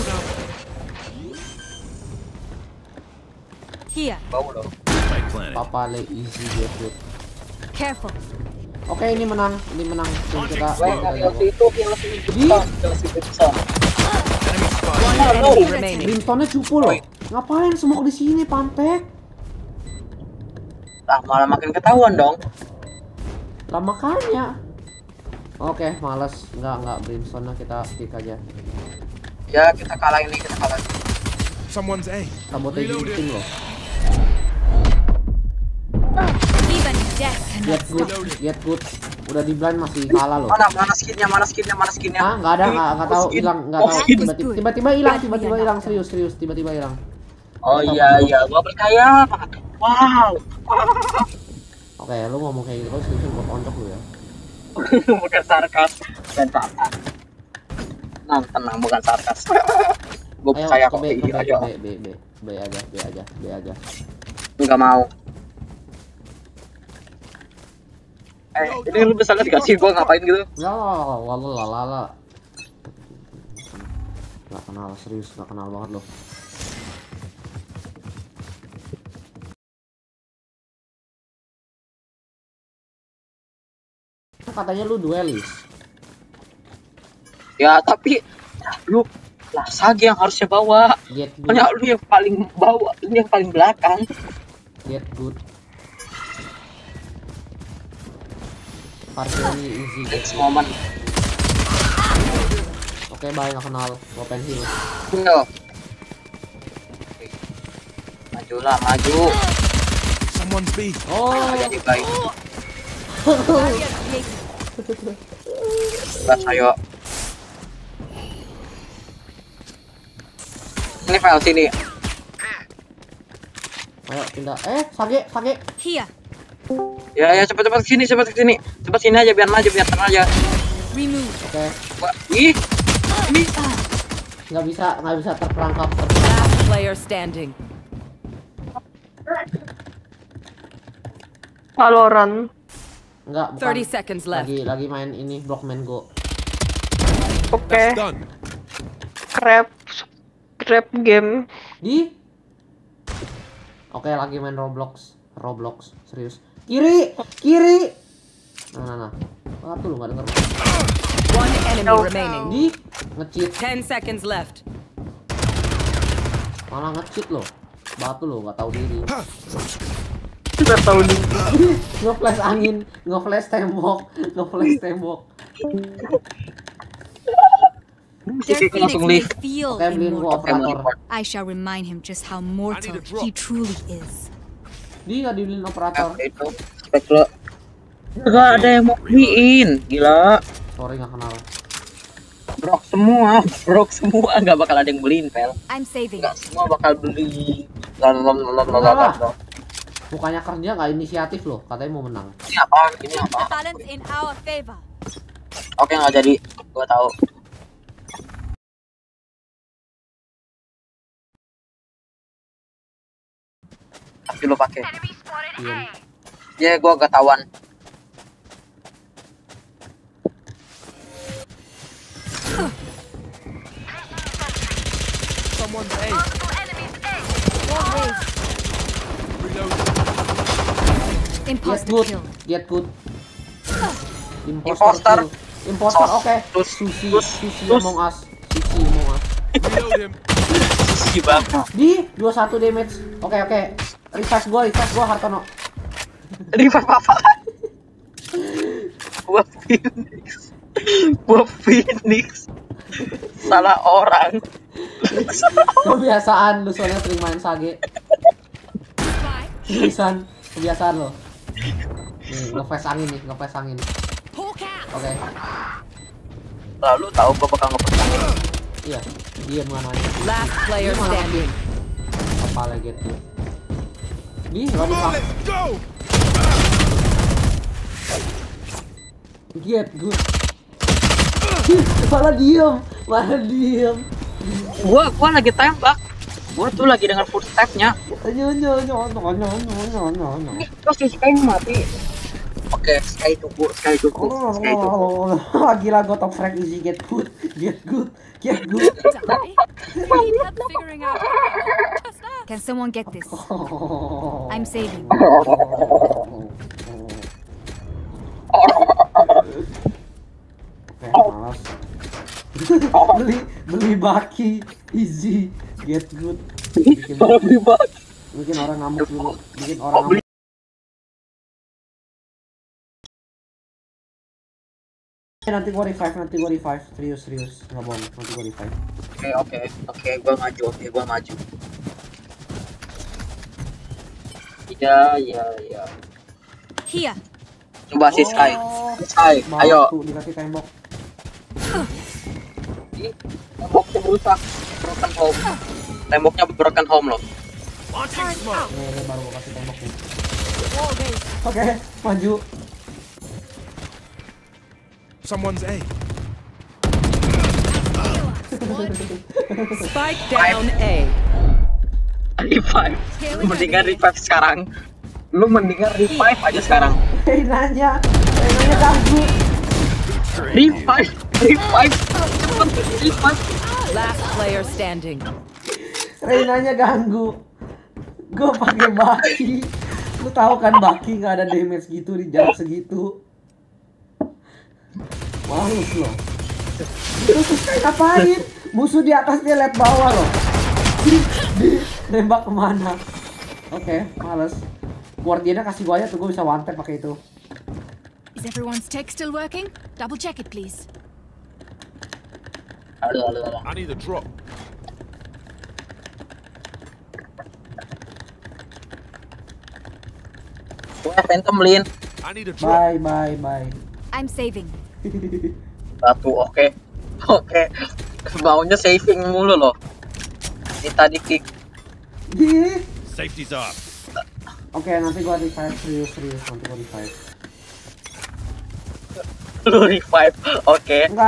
Here. Bau loh. Spike planted. Papa le easy get good. Careful. Oke, ini menang, ini menang. Tim kita, Gue tim kita nggak jago. itu, yang lebih besar, yang lebih besar. One enemy remaining. Brimstone-nya cupu loh. Ngapain smoke di sini, Pantek? Ah, malah makin ketahuan dong. Lah makanya. Oke, males. Enggak, enggak Brimstone-nya kita stick aja. Ya, kita kalah ini, kita kalah ini. Someone's A. Sabotage Reloading. tim loh. Even death Get cannot good, stop. get good. Udah di blind masih kalah loh. Mana, mana skinnya, mana skinnya, mana skinnya? Ah, enggak ada, enggak enggak tahu, Skin. hilang, enggak Oh, tahu. skin. Tiba-tiba tiba-tiba hilang, tiba-tiba hilang, serius, serius, tiba-tiba hilang. Oh iya, iya, gua percaya. Wow. Oke, lu ngomong kayak gitu, kok serius buat onjok lu ya. Bukan sarkas, bukan sarkas. Tenang, tenang, bukan sarkas. Gue Ayo percaya ke kok B, kayak ke gitu B, aja. B, B, B, B aja, B aja, B aja. Enggak mau. Eh, ini lu bisa lihat gak sih gua ngapain gitu? Ya, walau lalala. Gak kenal, serius, gak kenal banget loh. Katanya lu duelis. Ya, tapi lu lah Sage yang harusnya bawa. Get good, Makanya lu yang paling bawa, ini yang paling belakang. get good. Parkir ini easy, get Next good. moment. Oke, bye, gak kenal. Open heal. Yo. Majulah, maju. Someone's B. Oh, Jadi baik. Barrier created. Gas, ayo. Ini file sini. ayo pindah. Eh, Sage, Sage. Here. Ya, ya cepat-cepat sini, cepat ke sini. Cepat sini aja biar maju, biar tenang aja. Remove. Oke, Wah, ih. Ini nggak bisa, nggak bisa terperangkap. Last player standing. Valorant. Enggak, bukan. thirty seconds left. Lagi, lagi main ini Blockman Go. Oke. That's done. Crap. Crap game. Di? Oke, lagi main Roblox. Roblox, serius. Kiri, kiri. Nah, nah, nah. Ah, tuh lu nggak denger. One enemy remaining. Di nge-cheat, Ten seconds left. malah nge-cheat loh. Batu lo, nggak tahu diri. Tidak tahu nih. Nge-flash angin, nge-flash tembok, nge-flash tembok. Their Kita phoenix langsung may leave. feel Oke, beliin gua immortal. operator. I shall remind him just how mortal a drop. he truly is. Di nggak dibeliin operator. itu spek lo. Gak ada yang mau beliin, gila. Sorry nggak kenal. Brok semua, brok semua, nggak bakal ada yang beliin, pel. I'm saving. Nggak semua bakal beli. Lalalalalalala. Bukannya kerja nggak inisiatif loh, katanya mau menang. Ini apa? Ini apa? The balance in our favor. Oke, nggak jadi. Gua tahu. Tapi lo pakai. Iya. Ya, gua ketahuan. Someone's A. Wall raised. Reloading. Get Imposter good, kill. get good. Imposter, Imposter. kill. Imposter, Sos. oke. Tus. Susi, Tus. Susi Tus. Among Us, Susi Among Us. Reload him. Sisi banget. Di dua puluh satu damage. Oke, oke. Revive gua, revive gua Hartono. Revive apa? Gua Phoenix. Gua Phoenix. Salah orang. Kebiasaan lu soalnya sering main Sage. Kebiasaan, kebiasaan lo. Nih, nge-flash angin nih, nge-flash angin. Oke. Okay. Lalu tahu gua bakal nge-flash angin. Iya, dia mana aja. Last player standing. Apa lagi tuh? Nih, lagi pak. Get good. Malah diem, malah diem. Gua gua lagi tembak. Gua tuh lagi dengan footstep-nya. Nyo nyo nyo nyo nyo nyo nyo nyo. Terus si Sky mati. Oke, Sky tunggu, Sky tunggu, Sky tunggu. Oh, gila gua top frag easy get good, get good, get good. Can someone get this? I'm saving. Oke, malas. beli beli baki easy get good. Bikin, Beli baki. bikin orang ngamuk dulu, bikin orang ngamuk. Nanti gua revive, nanti gua revive, serius serius, nggak bohong, nanti gua revive. Oke oke oke, gua maju, oke gua maju. Iya iya iya. Here. Coba si Sky, Oh. Sky, Mau ayo. tuh dikasih tembok. Ih, temboknya rusak, broken home. Temboknya broken home loh. Nih, ini baru gua kasih tembok nih. Oke, maju. Someone's A. Spike down A. Revive. Lu mendingan revive sekarang. Lu mendingan revive aja sekarang. Hei nanya, hei nanya ganggu. Revive, revive, cepet revive. Last player standing. Reynanya ganggu. Gue pakai baki. Lu tahu kan baki nggak ada damage gitu di jarak segitu. Malus loh. Terus kayak ngapain? Musuh di atas dia lihat bawah loh. Di, di nembak kemana? Oke, males. Guardiannya kasih gua aja tuh, gua bisa one tap pakai itu. Is everyone's tech still working? Double check it, please. Aduh, aduh, aduh. I need a drop. Gua Phantom Lin. I need a drop. Bye bye bye. I'm saving. Satu, oke. Oke. Maunya saving mulu loh. Ini tadi kick. Di. Safety's up. Oke, nanti gua revive serius serius nanti gua revive. Lu revive. Oke. Enggak.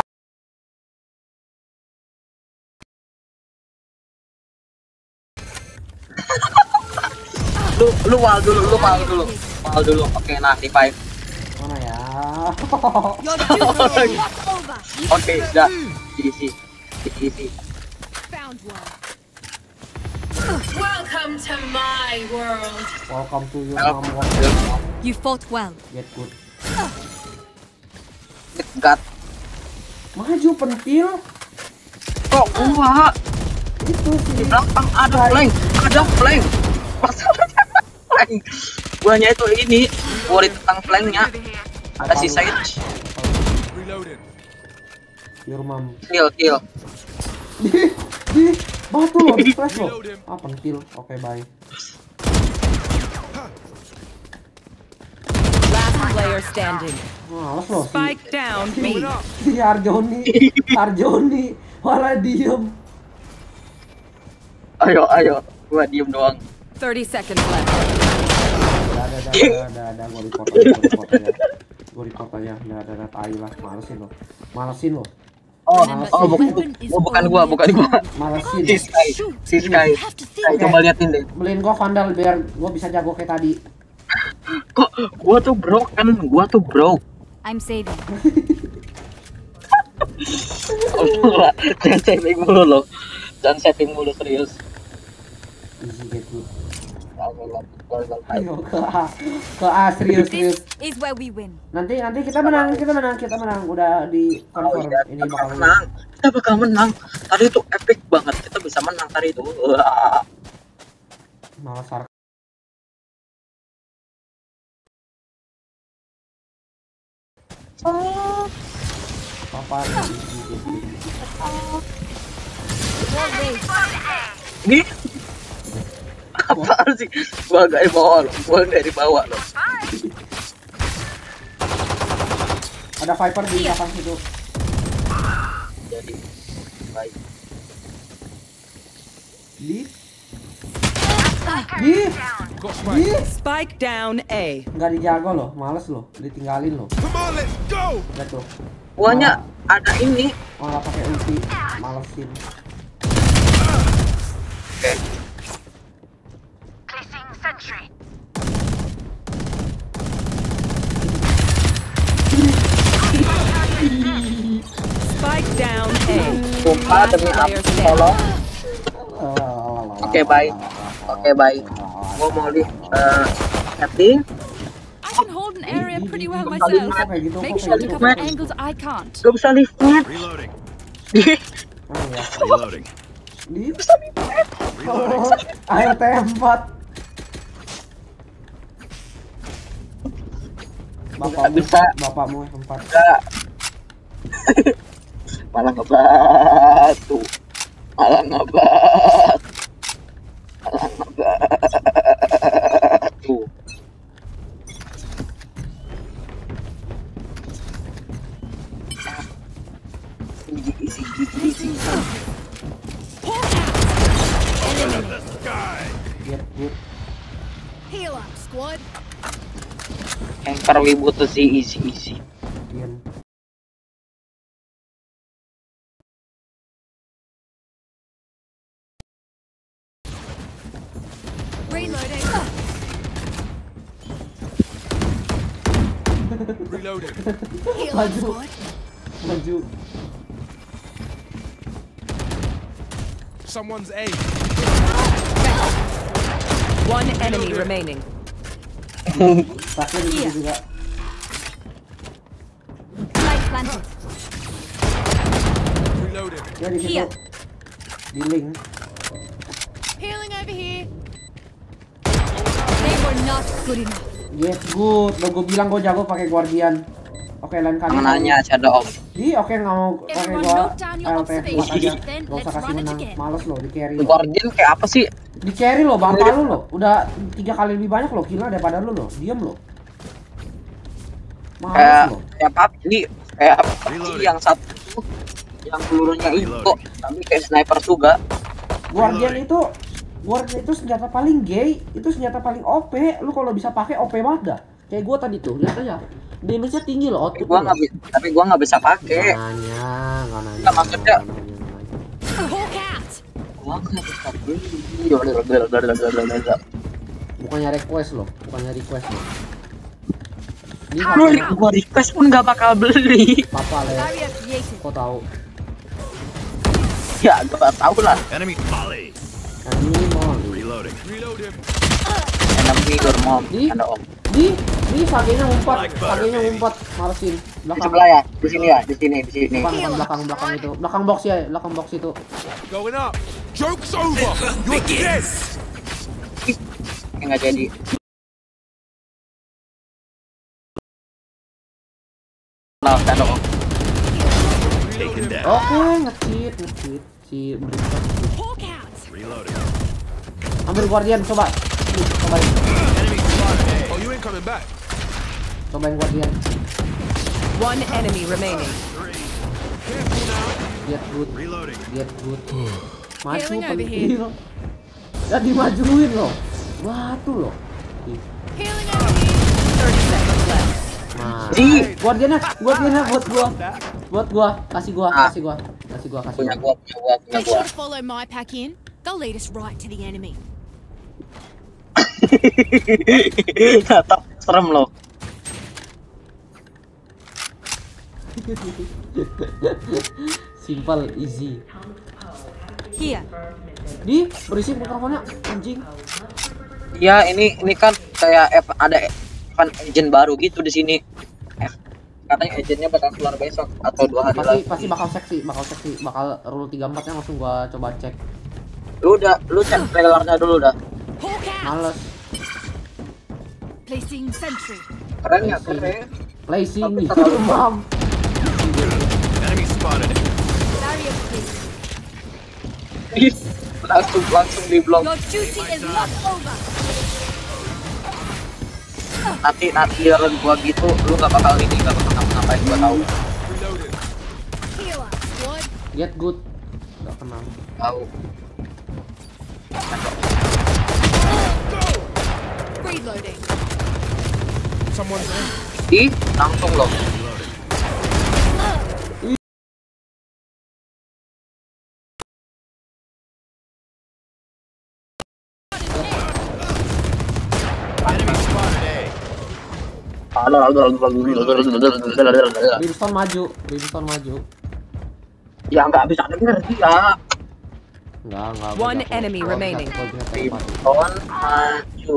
lu lu wal dulu, lu wal dulu. Wal dulu. Oke, nah revive. Mana ya? Oke, udah. Easy. Easy. Welcome to my world. Welcome to your Welcome. mom world. You fought well. Get good. Dekat. Maju pentil. Kok gua? Itu Di sih. belakang ada flank, ada flank. Masalahnya flank. Guanya itu ini, gua ditentang flanknya. Ada si Sage. Reloading. Your mom. Kill, kill. Di, di, batu loh, di flash loh. Ah, pentil. Oke, bye. Last player standing. Males loh si. Spike down B. Si Arjoni, Arjoni malah diem. Ayo, ayo. Gua diem doang. thirty seconds left. Udah, udah, udah, udah, udah, udah, gua report aja, gua report aja. Gua report aja, udah, udah, udah, tai lah, malesin lo. Malesin lo. Oh, oh bukan, oh, bukan gua, bukan gua. Malesin. Si Sky, si Sky. Sky, coba liatin deh. Beliin gua Vandal biar gua bisa jago kayak tadi. Kok gua tuh broken, gua tuh broke. I'm saving. Oh, jangan setting mulu loh. Jangan setting mulu serius. Easy get good. Ayo, Ayo ke A, ke A serius serius. This is where we win. Nanti nanti kita menang, kita menang, kita menang. Udah di Oh, confirm iya, ini kita bakal bakal menang. Kita bakal menang. Tadi itu epic banget. Kita bisa menang tadi itu. malas Papa. Ini apaan sih? Gua gak di bawah loh, gua gak di bawah loh. Ada Viper di belakang situ. Jadi baik. Di Di Di Spike down A. Nggak dijaga loh, males loh, ditinggalin loh. Come on, let's go. Lihat tuh. Guanya ada ini. Malah pakai ulti, malesin. Oke. Spike down A. Sumpah demi apa tolong. Oke baik. Oke baik. Gua mau lihat uh, setting. I can hold an area pretty well Kayak myself. gitu, kayak gitu, Make kayak sure to gitu. cover angles I can't. Gak bisa lift net. Reloading. Oh, ya. Reloading. Di Oh, ayo T empat. Bapak Nggak bisa. Bapakmu empat. Enggak. Malah ngebatu. Malah ngebatu. Malah ngebatu. Easy, easy, easy, easy. Get good. Heal up, squad. Anchor wibu tuh sih easy, easy. Diam. Reloading. Reloading. Heal up, Maju. squad. Maju. Someone's A. One enemy remaining. Tasnya di situ juga. Light planted. Reloading. Ya di situ. Here. Di link. Healing over here. They were not good enough. Get good. Lo gue bilang gue jago pakai guardian. Oke, lain kali. Jangan nanya, Shadow Om. Di oke nggak mau pakai Everyone gua note down your L T empat aja. observations, then Gak usah let's kasih run it menang. again. Males lo di carry. Lo. Guardian kayak apa sih? Di carry lo, bapak lu lo. Udah tiga kali lebih banyak lo killnya daripada lu lo. Diam lo. Males Kayak lo. kayak apa? Ini kayak apa sih yang satu yang pelurunya itu, tapi kayak sniper juga. Guardian itu Guardian itu senjata paling gay, itu senjata paling O P. Lu kalau bisa pakai O P banget dah. Kayak gua tadi tuh, lihat aja. Damage-nya tinggi loh, Tapi output gua lo. nggak bisa, tapi gua nggak bisa pakai. Nanya, nggak nanya. Nggak, maksudnya- nggak nanya, nggak nanya. Hawk out. Gua nggak bisa beli. Bukannya request lo, bukannya request lo. Ini Lu gua request pun nggak bakal beli. papa le. Barrier created. Kok tahu? Ya, gua tahu lah. Enemy volley. Ini mau. Reloading. Reloading. Enemy gormom, Di, ada om. di, di sagenya ngumpet, sagenya ngumpet, malesin. Di Belakang, sebelah ya, di sini ya, di sini, di sini. belakang, belakang, belakang, belakang itu, belakang box ya, belakang box itu. Going up. Joke's over. You're dead. Nggak jadi. Nah, ada om. Taken down. Oke, nge-cheat, nge-cheat, si berita. Hawk out. Reloading. Ambil guardian, coba, Nih, cobain, Enemy spotted A. Oh, you ain't coming back. cobain guardian. One enemy remaining. Careful now. Get good, Reloading. get good. Maju Healing over penting loh. Ya dimajuin loh, batu loh. Ih, Healing over here. thirty seconds left. Nah, Di guardiannya, guardiannya buat gua, buat gua, kasih gua, Ah. kasih gua, kasih gua, kasih punya gua. gua, punya gua, punya Make gua. sure to follow my pack in. They'll lead us right to the enemy. Atap serem loh. Simple, easy. Here. Di berisik mikrofonnya, anjing. Iya, ini ini kan kayak F, ada kan agent baru gitu di sini. F, katanya agentnya bakal keluar besok atau dua hari Pasti lagi. pasti bakal seksi, bakal seksi, bakal rule tiga empat nya langsung gua coba cek. Lu udah, lu cek trailernya dulu dah. Hawk out. Males. Placing sentry. Keren ya, keren. Placing your mom. Enemy spotted. Barrier placed. langsung langsung di blok. Your duty is not over. Nanti nanti liaran gua gitu, lu gak bakal ini, gak bakal ngapa-ngapain, gua tahu. Heal up, squad. Get good. Gak kenal. Tahu. Reloading. Someone's there. Di langsung loh. Enemy spotted A. Brimstone maju, Brimstone maju. Ya nggak bisa denger dia. Enggak, enggak. One gua- enemy gua bisa- remaining. gua bisa telepati. Brimstone maju.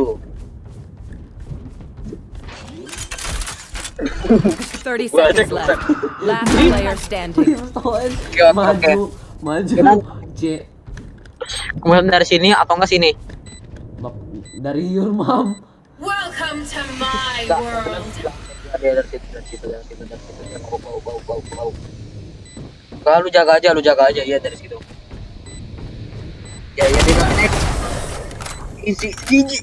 thirty Gua aja seconds left. Last player standing. Brimstone Oke, oke, maju, maju. Kemudian- C. Kemudian dari sini atau enggak sini? Bap- dari your mom. Welcome to my Enggak, world. Ada dari situ, dari situ, dari situ, dari situ. Bau, bau, bau, bau, bau. Enggak, lu jaga aja, lu jaga aja, iya dari situ. Ya, ya, dia naik. Isi, gigi.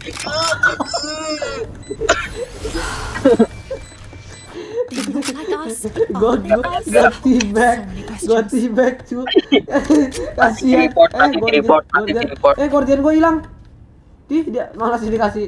Gua gua ganti back, ganti back cu. Kasihan. report, Eh, nanti Guardian- report, nanti Guardian- report. Eh, Guardian gua hilang. Di dia malah sih dikasih.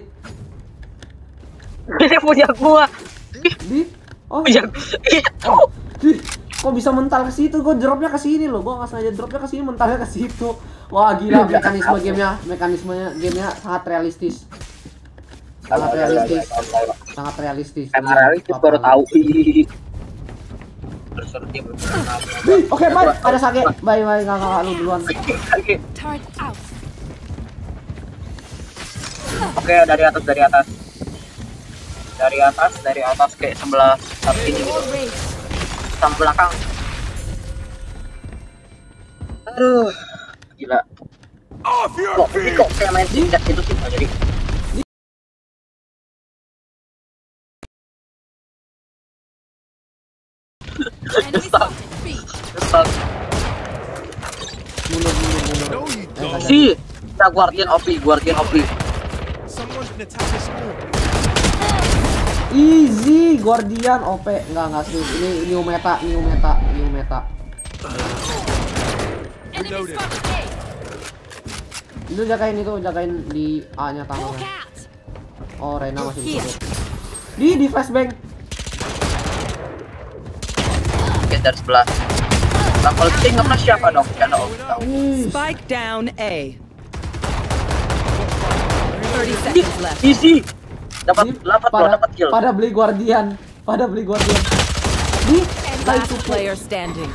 Ini punya gua. Di. Oh, Punya. oh. Di. Kok bisa mental ke situ? Gua dropnya ke sini loh. Gua nggak sengaja dropnya ke sini, mentalnya ke situ. Wah, gila mekanisme gamenya, mekanismenya gamenya sangat realistis. Sangat realistis. Sangat realistis. Emang Iya, realistis apa- baru tahu. Berserta tim. Ih, Oke, bye. Ada Sage. Bye, bye. Enggak, enggak, lu duluan. Turret out. Oke, dari atas, dari atas. Dari atas, dari atas kayak sebelah samping ini gitu. All raised. Sama belakang. Aduh, gila. Off your Kok, ini kok kayak main tingkat gitu sih, nggak jadi. Enemy spotted. B. Kesel. Mundur, mundur, mundur. No, you Eh, don't. kagak. Si, kita Guardian O P, Guardian O P. Someone's been attacking school. Easy, Guardian O P. Enggak, enggak serius. Ini new meta, new meta, new meta. Enemy Reloaded. spotted. A. Itu jagain itu, jagain di A-nya Walk tangannya. out. Oh, Reyna masih di Here. situ. Di di flashbang. Oke, dari sebelah. Nah, kalau kita nggak pernah siapa dong? Karena Om tahu. Ih, Spike down A. thirty seconds left. Easy. Dapat, di- dapat loh, pada, dapat kill. pada beli Guardian, pada beli Guardian. Di, Last player standing.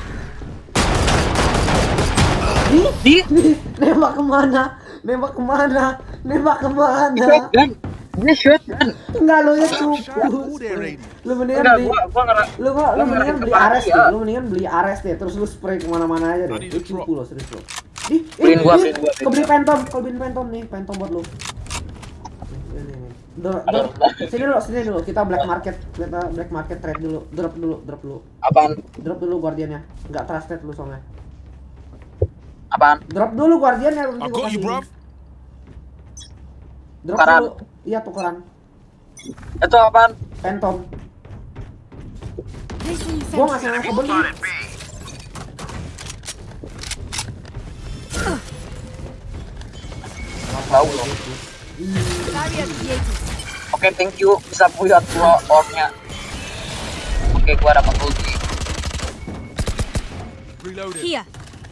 di, Di, di, nembak kemana? Nembak kemana? Nembak kemana? shotgun. Ini shotgun. Enggak lo ya Shot all cukup. there, Raiden. Lu mendingan Enggak, beli, gua gua ngera. lu nggak, lu gua mendingan ngerasain beli kepala Ares dia. deh, lu mendingan beli Ares deh, terus lu spray kemana-mana aja deh. I need Itu a drop. cukup lo, serius lo. Di, Beliin ih, gua, di, beliin gua, beliin kebeli gua. pentom, kebeli pentom nih, pentom buat lu. Nih, nih, nih. Dor- dor- sini dulu, sini dulu, kita black market, kita black market trade dulu, drop dulu, drop dulu, Apaan? drop dulu guardiannya, nggak trusted lu soalnya. Apaan? Drop dulu guardiannya, nanti I gua got you, kasih. bruv. Drop Tukeran. dulu, iya tukeran, Itu apaan? pentom. Placing Gua nggak sentry. sengaja kebeli. Nggak tahu loh. Barrier created. Oke, thank you. Bisa buat gua ornya. Oke, gua dapat ulti. Reloaded. Here.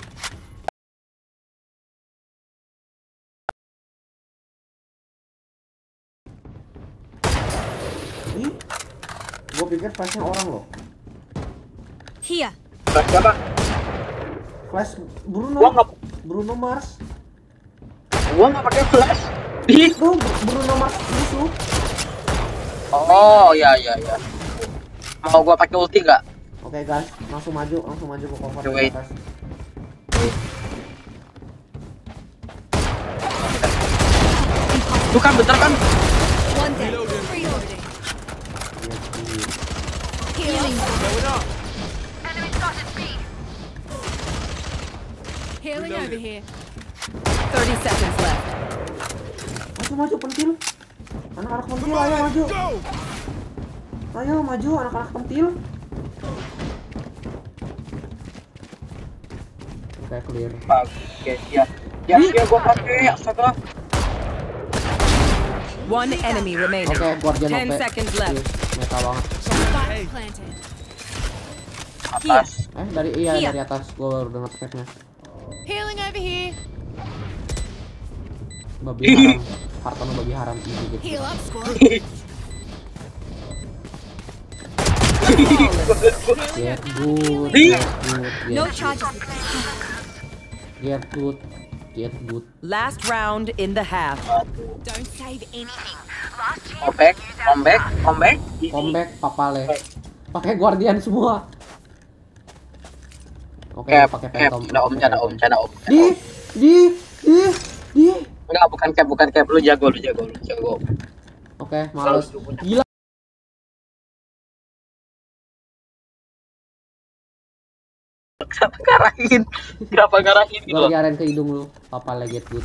Ih, gua pikir flashnya orang loh. Here. Flash siapa? Flash Bruno, Gua nggak, Bruno Mars. gua nggak pakai flash. Ih. Tuh, Bruno Mars musuh. Oh, ya, ya, ya. Mau gua pakai ulti nggak? Oke guys, langsung maju, langsung maju ke cover Oke, di wait. atas. Itu kan bener kan? One dead. Reloading. Iya, iya. Healing over here. thirty seconds left. Maju maju pentil. Anak-anak pentil ayo maju. Ayo maju anak-anak pentil. Oke clear. Oke siap. Ya ya gua pakai astaga. One enemy remaining. Oke Guardian Ten O P. seconds left. Meta banget. Spike planted. Atas. Eh dari iya Here. dari atas gua baru dengar speknya. Healing over here. Babi haram. Hartono babi haram ini gitu. Heal up, squad. Get good. Di. Get good. No Get good. charges. Get good. Get good. Last round in the half. Don't save anything. Comeback, comeback, comeback. Comeback papale. Pakai Guardian semua. Oke, Cap, pakai cap, Phantom. canda om, canda om, canda om. Di, di, di, di. Enggak, bukan cap, bukan cap. Lu jago, lu jago, lu jago. Oke, males. Gila. Kenapa ngarahin? Kenapa ngarahin gitu? Gue lagi ke hidung lu. Papale get good.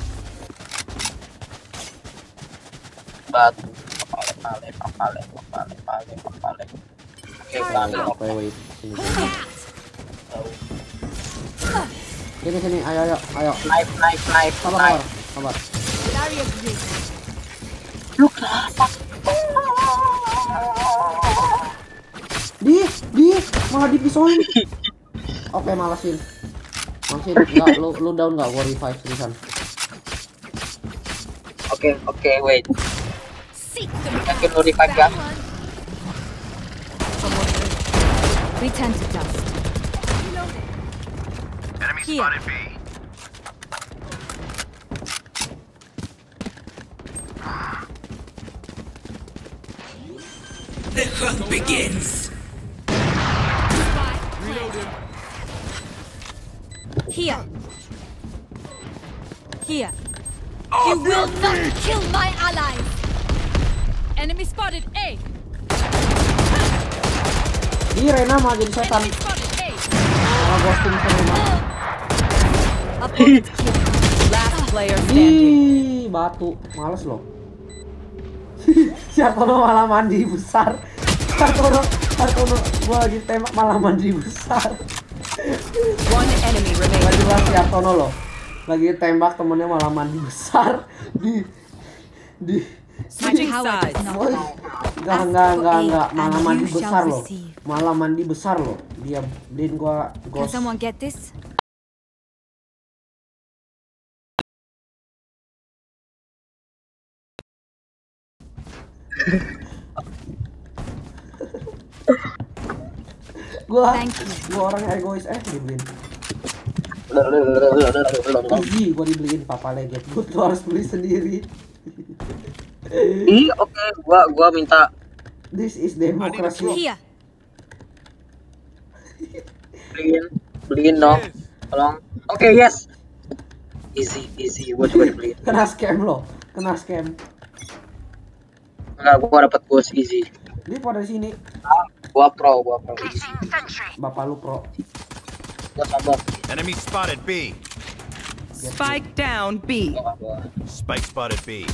Batu. Papale, papale, papale, papale, papale. Oke, kami. Oke, wait. Sini, sini. Sini, sini. Ayo, ayo, ayo. Knife, knife, knife, Sabar, knife. sabar, sabar. Barrier breach. Lu kenapa? Di, di, malah dipisoin. Oke, malesin. Malesin, enggak, lu, lu down enggak? Gua revive seriusan. Oke, oke, wait. Seek them. Yakin lu revive ya? Return to dust. Here. The hunt begins. Here. Here. You will not kill my allies. Enemy spotted A. Di, Rena malah jadi setan. Enemy spotted A. Malah ghosting ke Rena. Opponent kill. Last player standing. Ih, batu. Males loh. Si Hartono malah mandi besar. Hartono, Hartono, gua lagi tembak malah mandi besar. One enemy remaining. Lagi bahas si Hartono loh. Lagi tembak temennya malah mandi besar. Di, di. Switching sides. Woi, enggak, enggak, enggak, enggak. Malah mandi besar loh. Malah mandi besar loh. Dia, din gua Can ghost. someone get this? Gua, Thank you. gua orang egois eh dibeliin. Ih, gua dibeliin papa legit. Gua tuh harus beli sendiri. Ih, oke, gua gua minta. This is democracy. Here. Beliin, beliin dong. Tolong. Oke, yes. Easy, easy. Gua coba dibeliin. Kena scam loh. Kena scam. Enggak, gua dapat boost easy. Dia pada sini. Ah, gua pro, gua pro easy. Bapak lu pro. Gua sabar. Enemy spotted B. Spike down B. Gua, gua. Spike spotted B.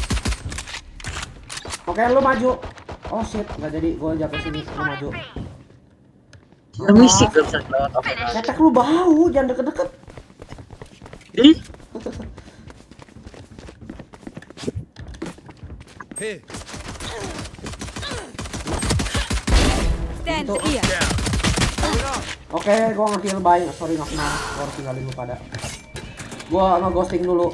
Oke, lu maju. Oh shit, nggak jadi. Gua jatuh sini, lu maju. Permisi, gak bisa lewat. Oke, guys. Ketek lu bau, jangan deket-deket. Ih, Here. Stand Itu. here. Oke, gua nge-heal bye. Sorry nggak kenal. Gua harus tinggalin lu pada. Gua nge-ghosting dulu.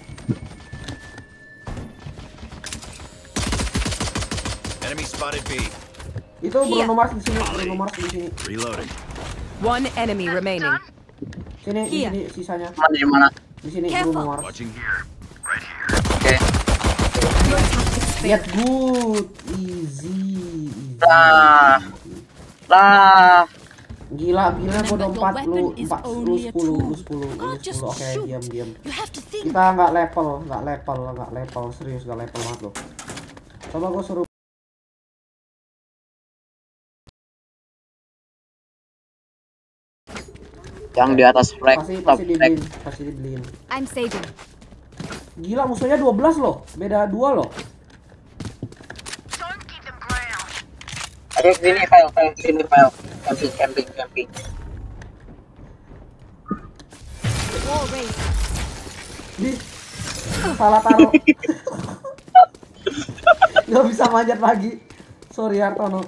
Enemy spotted B. Itu Bruno Mars di sini, Bruno Mars di sini. Reloading. One enemy remaining. Sini, di Here. sini sisanya. mana di mana? Di sini Careful. Bruno Mars. Watching here. Oke. Your tactics fail. Get good, easy. easy. Lah. Lah. Gila, gila gua udah Remember, empat, your lu weapon is empat, lu only a sepuluh, lu tool. sepuluh, lu Can't just sepuluh. Oke, shoot. diam, diam. You have to think. Kita nggak level, nggak level, nggak level, serius nggak level banget loh. Coba gua suruh Yang di atas flag. Pasti Top pasti flag. dibeliin, pasti dibeliin. I'm saving. Gila musuhnya dua belas loh, beda dua loh. Ayo sini file, file sini file. Camping, camping, camping. Wall raised. Di salah taruh. Gak bisa manjat lagi. Sorry Hartono.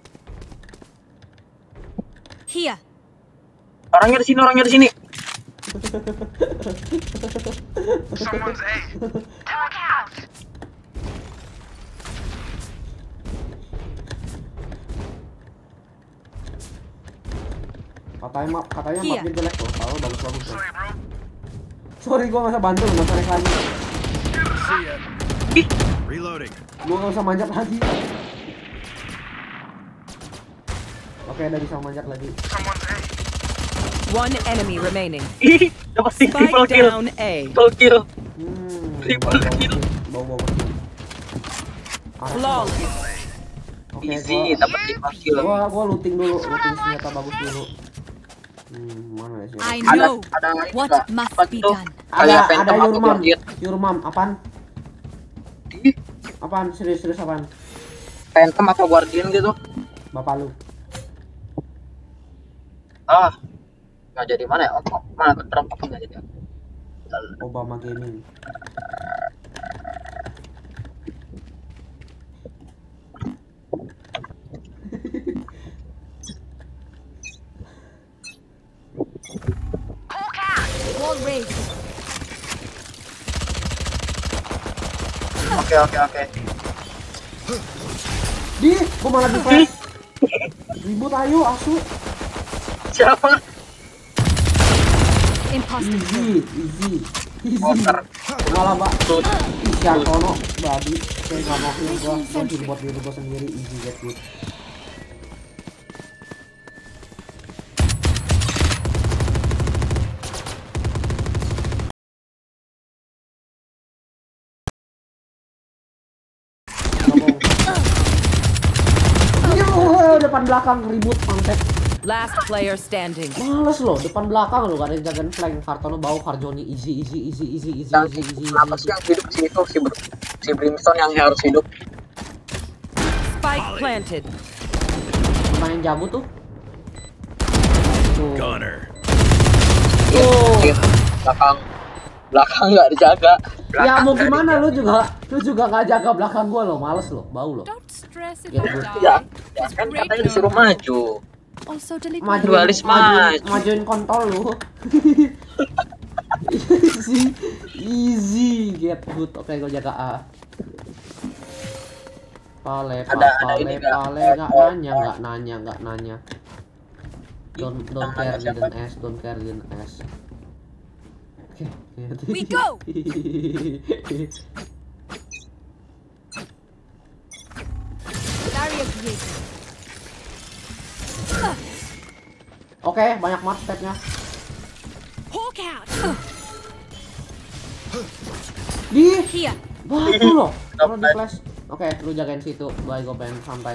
Here. Orangnya di sini, orangnya di sini. Someone's A. Talk out. Katanya map, katanya Iya. mapnya jelek loh. Kalau bagus-bagus loh. Sorry gua nggak bisa bantu, nggak bisa naik lagi. See ya. Reloading. Gua nggak bisa manjat lagi. Oke, udah bisa manjat lagi. Someone's A. One enemy remaining. Ih, dapat triple Spike kill. down A. Triple kill. Hmm. Triple kill. Bau-bau. Flawless. Oke, Easy, gua, dapat triple kill. gua gua looting dulu, looting senjata bagus dulu. Hmm, mana ya sih? I Ada, know ada what juga. must Apa be itu? done. Ada Kayak ada Phantom atau Yurmam. Guardian. Yurmam, apaan? Ih, Apaan? Serius-serius apaan? Phantom apa Guardian gitu. Bapak lu. Ah, nggak jadi mana ya? Oh, kok mana ketrap apa nggak jadi? Obama Gaming. Wall raised. Oke oke oke. Di, gua malah di flash. Ribut ayo, asu. Siapa? Imposter. Easy, easy, easy. Motor. Malah mbak. Tut. Ih, si Antono, babi. Saya nggak mau kill gua. Gua kill buat diri gua sendiri. Easy get good. Yo, depan belakang ribut pantek. Last player standing. Males loh, depan belakang lo gak ada yang jagain flank. Hartono bau, Harjoni easy easy easy easy easy Yang easy easy. kenapa sih yang hidup sih itu si, Br- si Brimstone yang harus hidup? Spike planted. Main jamu tuh. Tuh. Gunner. Tuh. Shit, belakang belakang nggak dijaga. Ya Belakang mau nggak gimana dijaga. lu juga, lu juga nggak jaga belakang gua lo, males lo, bau lo. Don't stress if Ya, you gua- Ya, die. ya Just kan break katanya your disuruh maju. Also delete Majuin, Dualis majuin, maju. majuin kontol lu. Easy, easy, get good. Oke, gua jaga A. Pale, pa, Ada- ada pale, ini nggak? pale, nggak Oh, nanya, nggak nanya, nggak nanya. Don't, don't Yang care, nanya siapa? didn't ask, don't care, didn't ask. Oke. We go. Barrier created. Oke, banyak banget stepnya. Hawk out. Di, Here. batu loh. Kalau di flash. Oke, lu jagain situ. Gua gua pengen santai.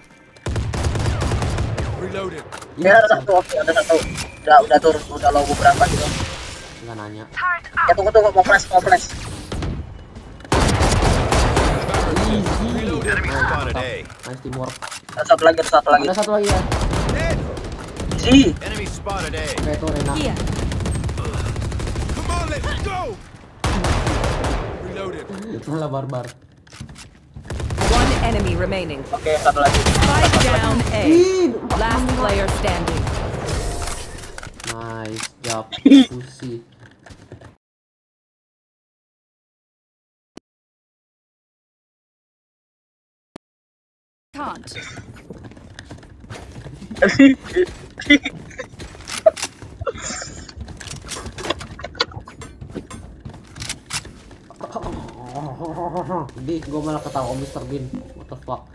Reloading. Ya ada satu, oke ada satu. Udah udah turun, udah logo berapa gitu. Nggak nanya. Ya tunggu tunggu mau flash mau flash. Easy. Enemy Nah, spotted mantap. A. Nice teamwork. Ada satu lagi, ada satu lagi. Ada satu lagi ya. Dead. Si, Enemy spotted A. Oke, itu Rena. Here. Come on, let's go. Reloading. Malah barbar. One enemy remaining. oke satu lagi. Spike down A. Ih, Last player standing. nice job, pussy. Can't. Di, gue malah ketawa mister Bean. What the fuck?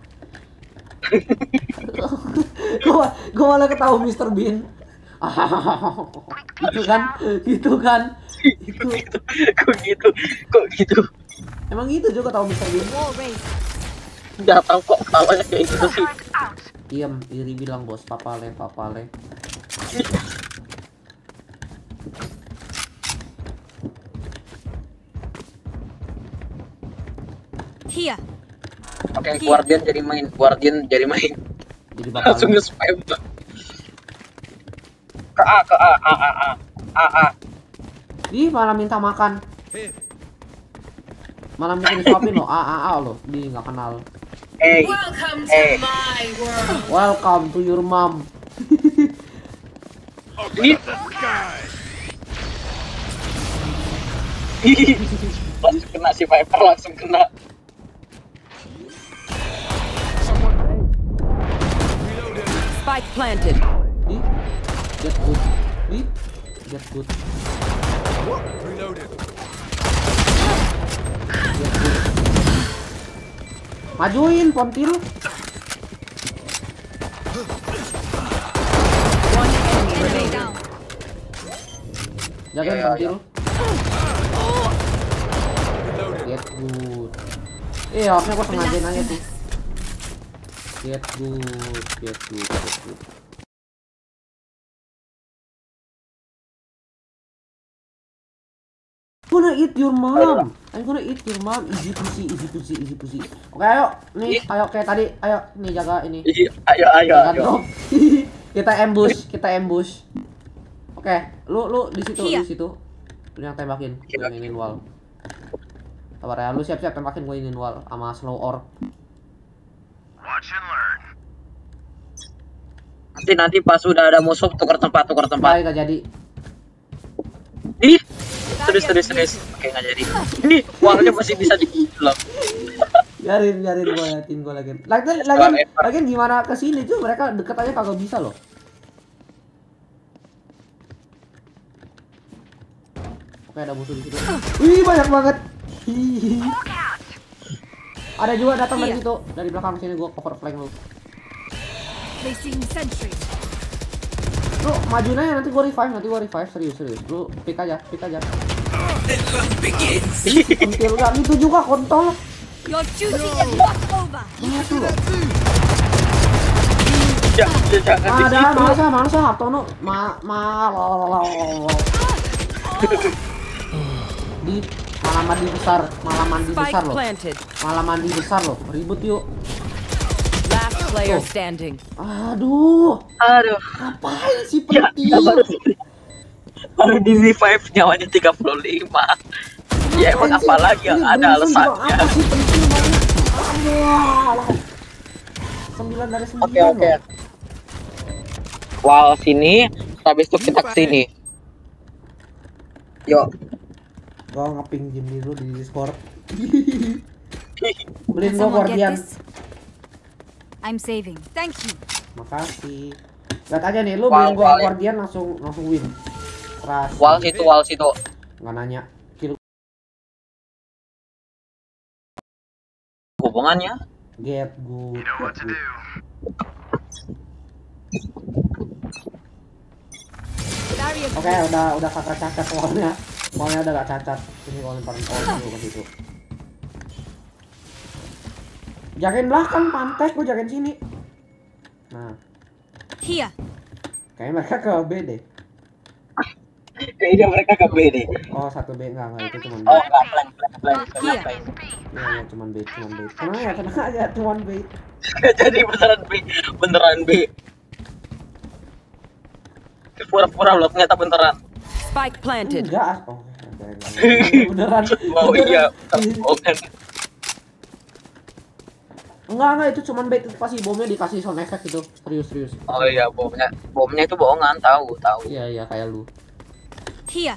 Gue gue malah ketawa mister Bean. Gitu kan? Gitu kan? Gitu. Kok gitu? Kok gitu? Emang gitu juga ketawa mister Bean. Wall raised. Nggak tahu kok ketawanya kayak gitu sih. Diam, Iri bilang bos, papale, papale. Here. Oke, Guardian jadi main, Guardian jadi main. Jadi bakal Langsung nge-spam. Ke A, ke A, A, A, A, A, A. Ih, malah minta makan. Malah minta disuapin lo, A, A, A lo. Di nggak kenal. Hey, Welcome to hey. my world. Welcome to your mom. Ini langsung kena si Viper, langsung kena. Spike planted. Ih, get good. Ih, get good. Reloaded. Get good. Majuin, pontil. One enemy remaining. Down. Jagain Ya, pontil. Get good. Eh, harusnya gua sengajain aja tuh. Get good, get good, get good. I'm gonna eat your mom. I'm gonna eat your mom. Easy pussy, easy pussy, easy pussy. Oke, ayo. Nih, ayo kayak tadi. Ayo, nih jaga ini. Ayo, ayo, Jangan ayo. drop. Kita ambush, kita ambush. Oke, lu lu di situ, di situ. Lu yang tembakin, gue yang ingin wall. Sabar ya, lu siap-siap tembakin, gue ingin wall sama slow orb. Nanti nanti pas udah ada musuh tukar tempat, tukar tempat. Baik, gak jadi. Ih, serius serius serius. Oke, nggak jadi. Ini wallnya masih bisa di loh. Biarin, biarin gue liatin gue lagi. Lagian, lagian, lagian gimana kesini tuh mereka deket aja kagak bisa loh. Oke, ada musuh di situ. Wih, banyak banget. Hihihi. Ada juga datang dari situ, dari belakang sini gue cover flank lu. Placing sentry. Lu majuin aja, nanti gue revive, nanti gue revive, serius serius. Lu pick aja, pick aja. Pentil gak gitu juga kontol. Your duty is not over. Ini tuh loh. Ya, ya, jangan di Ada situ. mana sih, mana sih Hartono? Ma ma di malah mandi besar, malah mandi Spike besar loh. planted. Malah mandi besar loh. Ribut yuk. Last player Tuh. standing. Aduh. Aduh. Ngapain sih Ya, pentil? ya, baru, baru di revive nyawanya tiga puluh lima. Ya emang apa lagi yang ada alasannya. Apa sih pentil banget? Aduh. sembilan dari sembilan. Oke oke. loh. Wow, sini, habis itu kita ke sini. Yuk. Gua ngeping Jim dulu di Discord. Beliin gua Someone get Guardian. this? I'm saving. Thank you. Makasih. Lihat aja nih, lu Wal, beliin gua wal. Guardian langsung langsung win. Keras. Wall situ, wall situ. Nggak nanya. Kill Hubungannya? get good. Get good. Barrier. Oke, udah udah kakak cacat wallnya. Wallnya udah gak cacat. Ini wall paling oh dulu ke situ. Jagain belakang pantai, gua jagain sini. Nah, Here. kayaknya mereka ke B deh. Kayaknya mereka ke B deh. Oh, satu B enggak, enggak itu cuma B. Oh, enggak, plan, plan, plan, plan, Iya. plan. Ya, ya cuma B, cuma B. Tenang ya, tenang aja, cuma B. Jadi beneran B, beneran B. Pura-pura loh, ternyata beneran. Spike planted. Enggak. Oh, enggak, enggak. Beneran. Mau iya, beneran. bukan. Enggak, enggak, itu cuma B, itu pasti bomnya dikasih sound effect gitu. Serius, serius. Oh iya, bomnya, bomnya itu bohongan, tahu, tahu. Iya, iya, kayak lu. Here.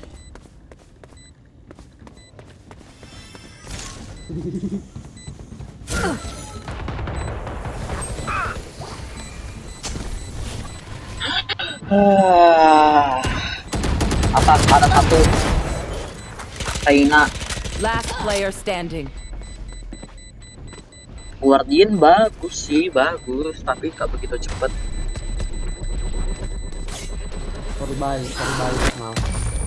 Ah. Atas ada satu. Reina, Last player standing. Guardian bagus sih, bagus, tapi gak begitu cepet. Sorry, bye, sorry, bye, maaf.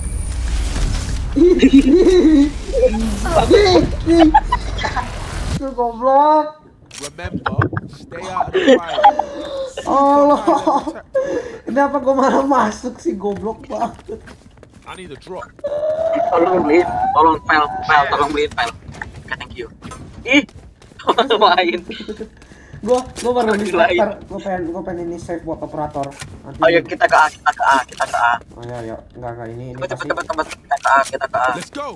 Lu goblok. Remember, stay out of the fire. Allah. Kenapa gua malah masuk sih, goblok banget. I need a drop. Tolong beliin, tolong file, file, tolong beliin file. Oke, thank you. Ih, main. Gua gua baru Lagi di lain. starter, gua pengen gua pengen ini save buat operator. Nanti Ayo kita ke A, kita ke A, kita ke A. Oh ya ya, enggak enggak ini ini Cepet cepet pasti cepet cepet kita ke A, kita ke A. Let's go.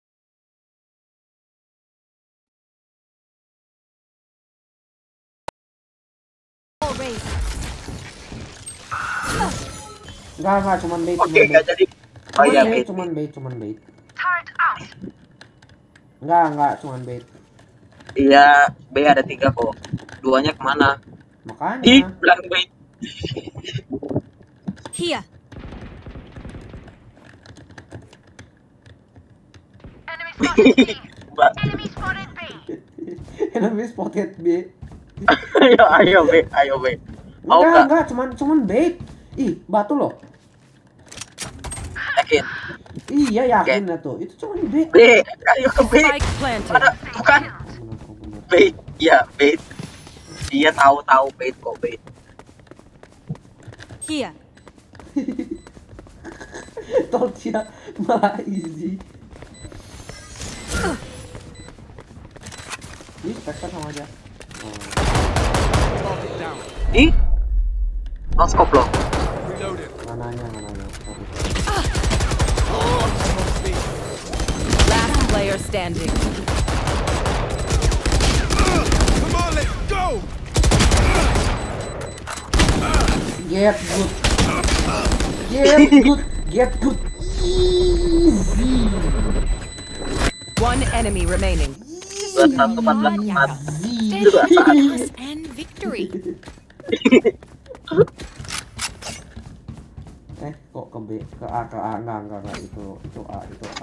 enggak enggak cuman bait, Oke, cuman enggak bait. jadi. Oh iya, Cuman bait, bait. cuman bait, cuman bait. Enggak, enggak, cuman bait. Iya, B ada tiga kok. Duanya kemana? Makanya. Ih, bilang bait. Here. Mbak. Enemy spotted B. Ayo, ayo B, ayo B. Mau Enggak, nggak? enggak, cuman cuman bait. Ih, batu loh. Yakin? Iya, yakin lah tuh. Itu cuman bait. B, ayo ke B. Spike planted. Ada, bukan? Bait, iya bait. Dia tahu-tahu bait kok bait. Here. Tolcia malah easy. Ih, Spectre sama aja. Ih, noskop loh. Reloaded. Mananya, mananya. Sorry. Last player standing. Come on, let's go. Get good. Get good. Get good. Easy. One enemy remaining. Dua satu empat belas empat. Steady progress and victory. Eh, kok ke B, ke A, ke A, enggak, enggak, enggak, itu, itu A, itu A.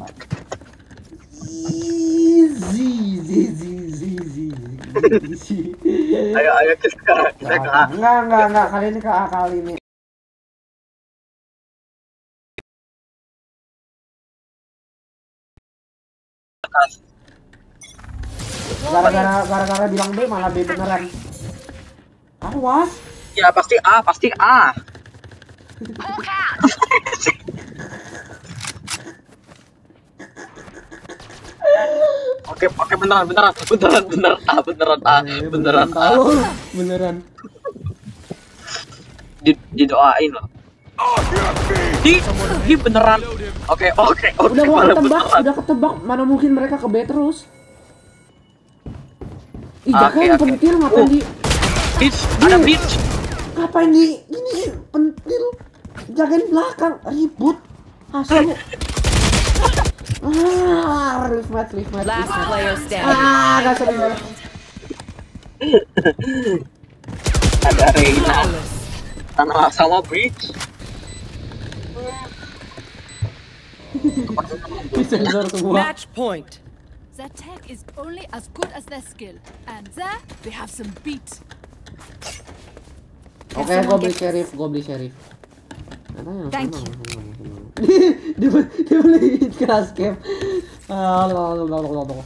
Easy, easy, easy, easy, easy, easy. Ayo, ayo kita ke A, kita ke A. Enggak, enggak, enggak, kali ini ke A, kali ini. Gara-gara, gara-gara bilang B, malah B beneran. Awas. Ya pasti A, pasti A. Oke, oke beneran, beneran, beneran, beneran A, beneran A, beneran A. Tahu, beneran. Di, didoain loh. Di, di beneran. Oke, oke, oke. Udah gua malah ketebak, beneran. udah ketebak, mana mungkin mereka ke B terus. Ih, Oke, Jaka yang oke. pentil ngapain Oh. di Bitch, ada bitch. ngapain di ini pentil jagain belakang ribut asal. Ah, lift match, lift match. Last lift match. player standing. Ah, gak serius. Ada Reina. Sama sama bitch. Disensor semua. Match point. Their tech is only as good as their skill. And there, they have some beat. Oke, gua beli sheriff, gua beli sheriff. Thank you. dia dia beli keras cap. Ah, lalalala.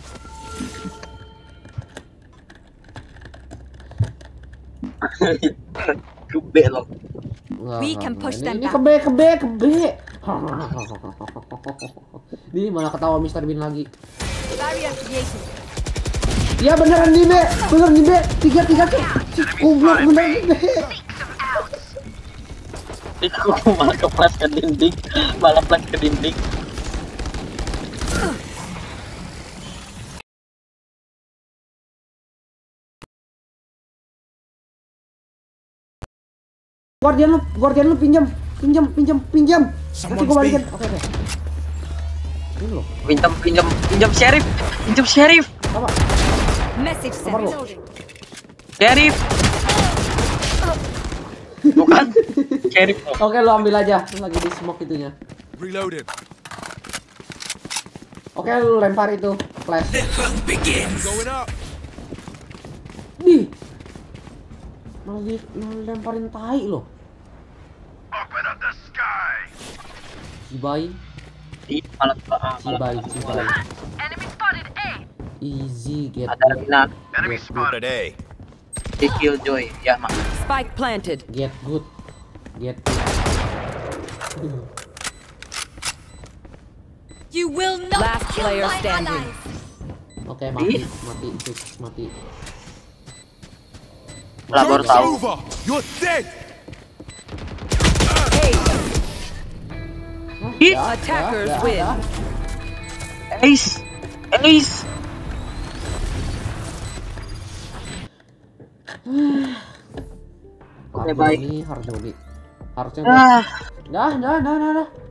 Gede loh. We can push them Ini back. ke B, ke B, ke B. Ini malah ketawa mister Bean lagi. Barrier created. Ya beneran di B, beneran di B. Tiga tiga tuh. Goblok beneran di B. Itu malah keplas ke dinding, malah plas ke dinding. Guardian lu, Guardian lu pinjam, pinjam, pinjam, pinjam. Nanti gua balikin. Oke, oke. Ini loh. Pinjam, pinjam, pinjam sheriff, pinjam sheriff, Apa? Message sent. Apa lu? Reloading. sheriff. Bukan, sheriff. Oke, lu ambil aja. Lu lagi di smoke itunya. Reloaded. Oke, lu lempar itu flash. Going up. Di. Malah di malah lemparin tai loh. Open up the sky. Cibai, Di malah ke A, malah cibai, ke cibai. Enemy spotted A. Easy get. Ada Reina, Enemy Get good. spotted A. di Killjoy, ya mak. Spike planted. Get good. Get good. You will not Last kill player my standing. allies. Oke, mati, mati, fix, mati. Lah baru Joke's tahu. over. You're dead. Ih, Attackers Dah, dah, win. dah. Ace. Ace. Oke, baik. Harjoni, Harjoni. Harusnya Ah. Dah, dah, dah, dah, dah.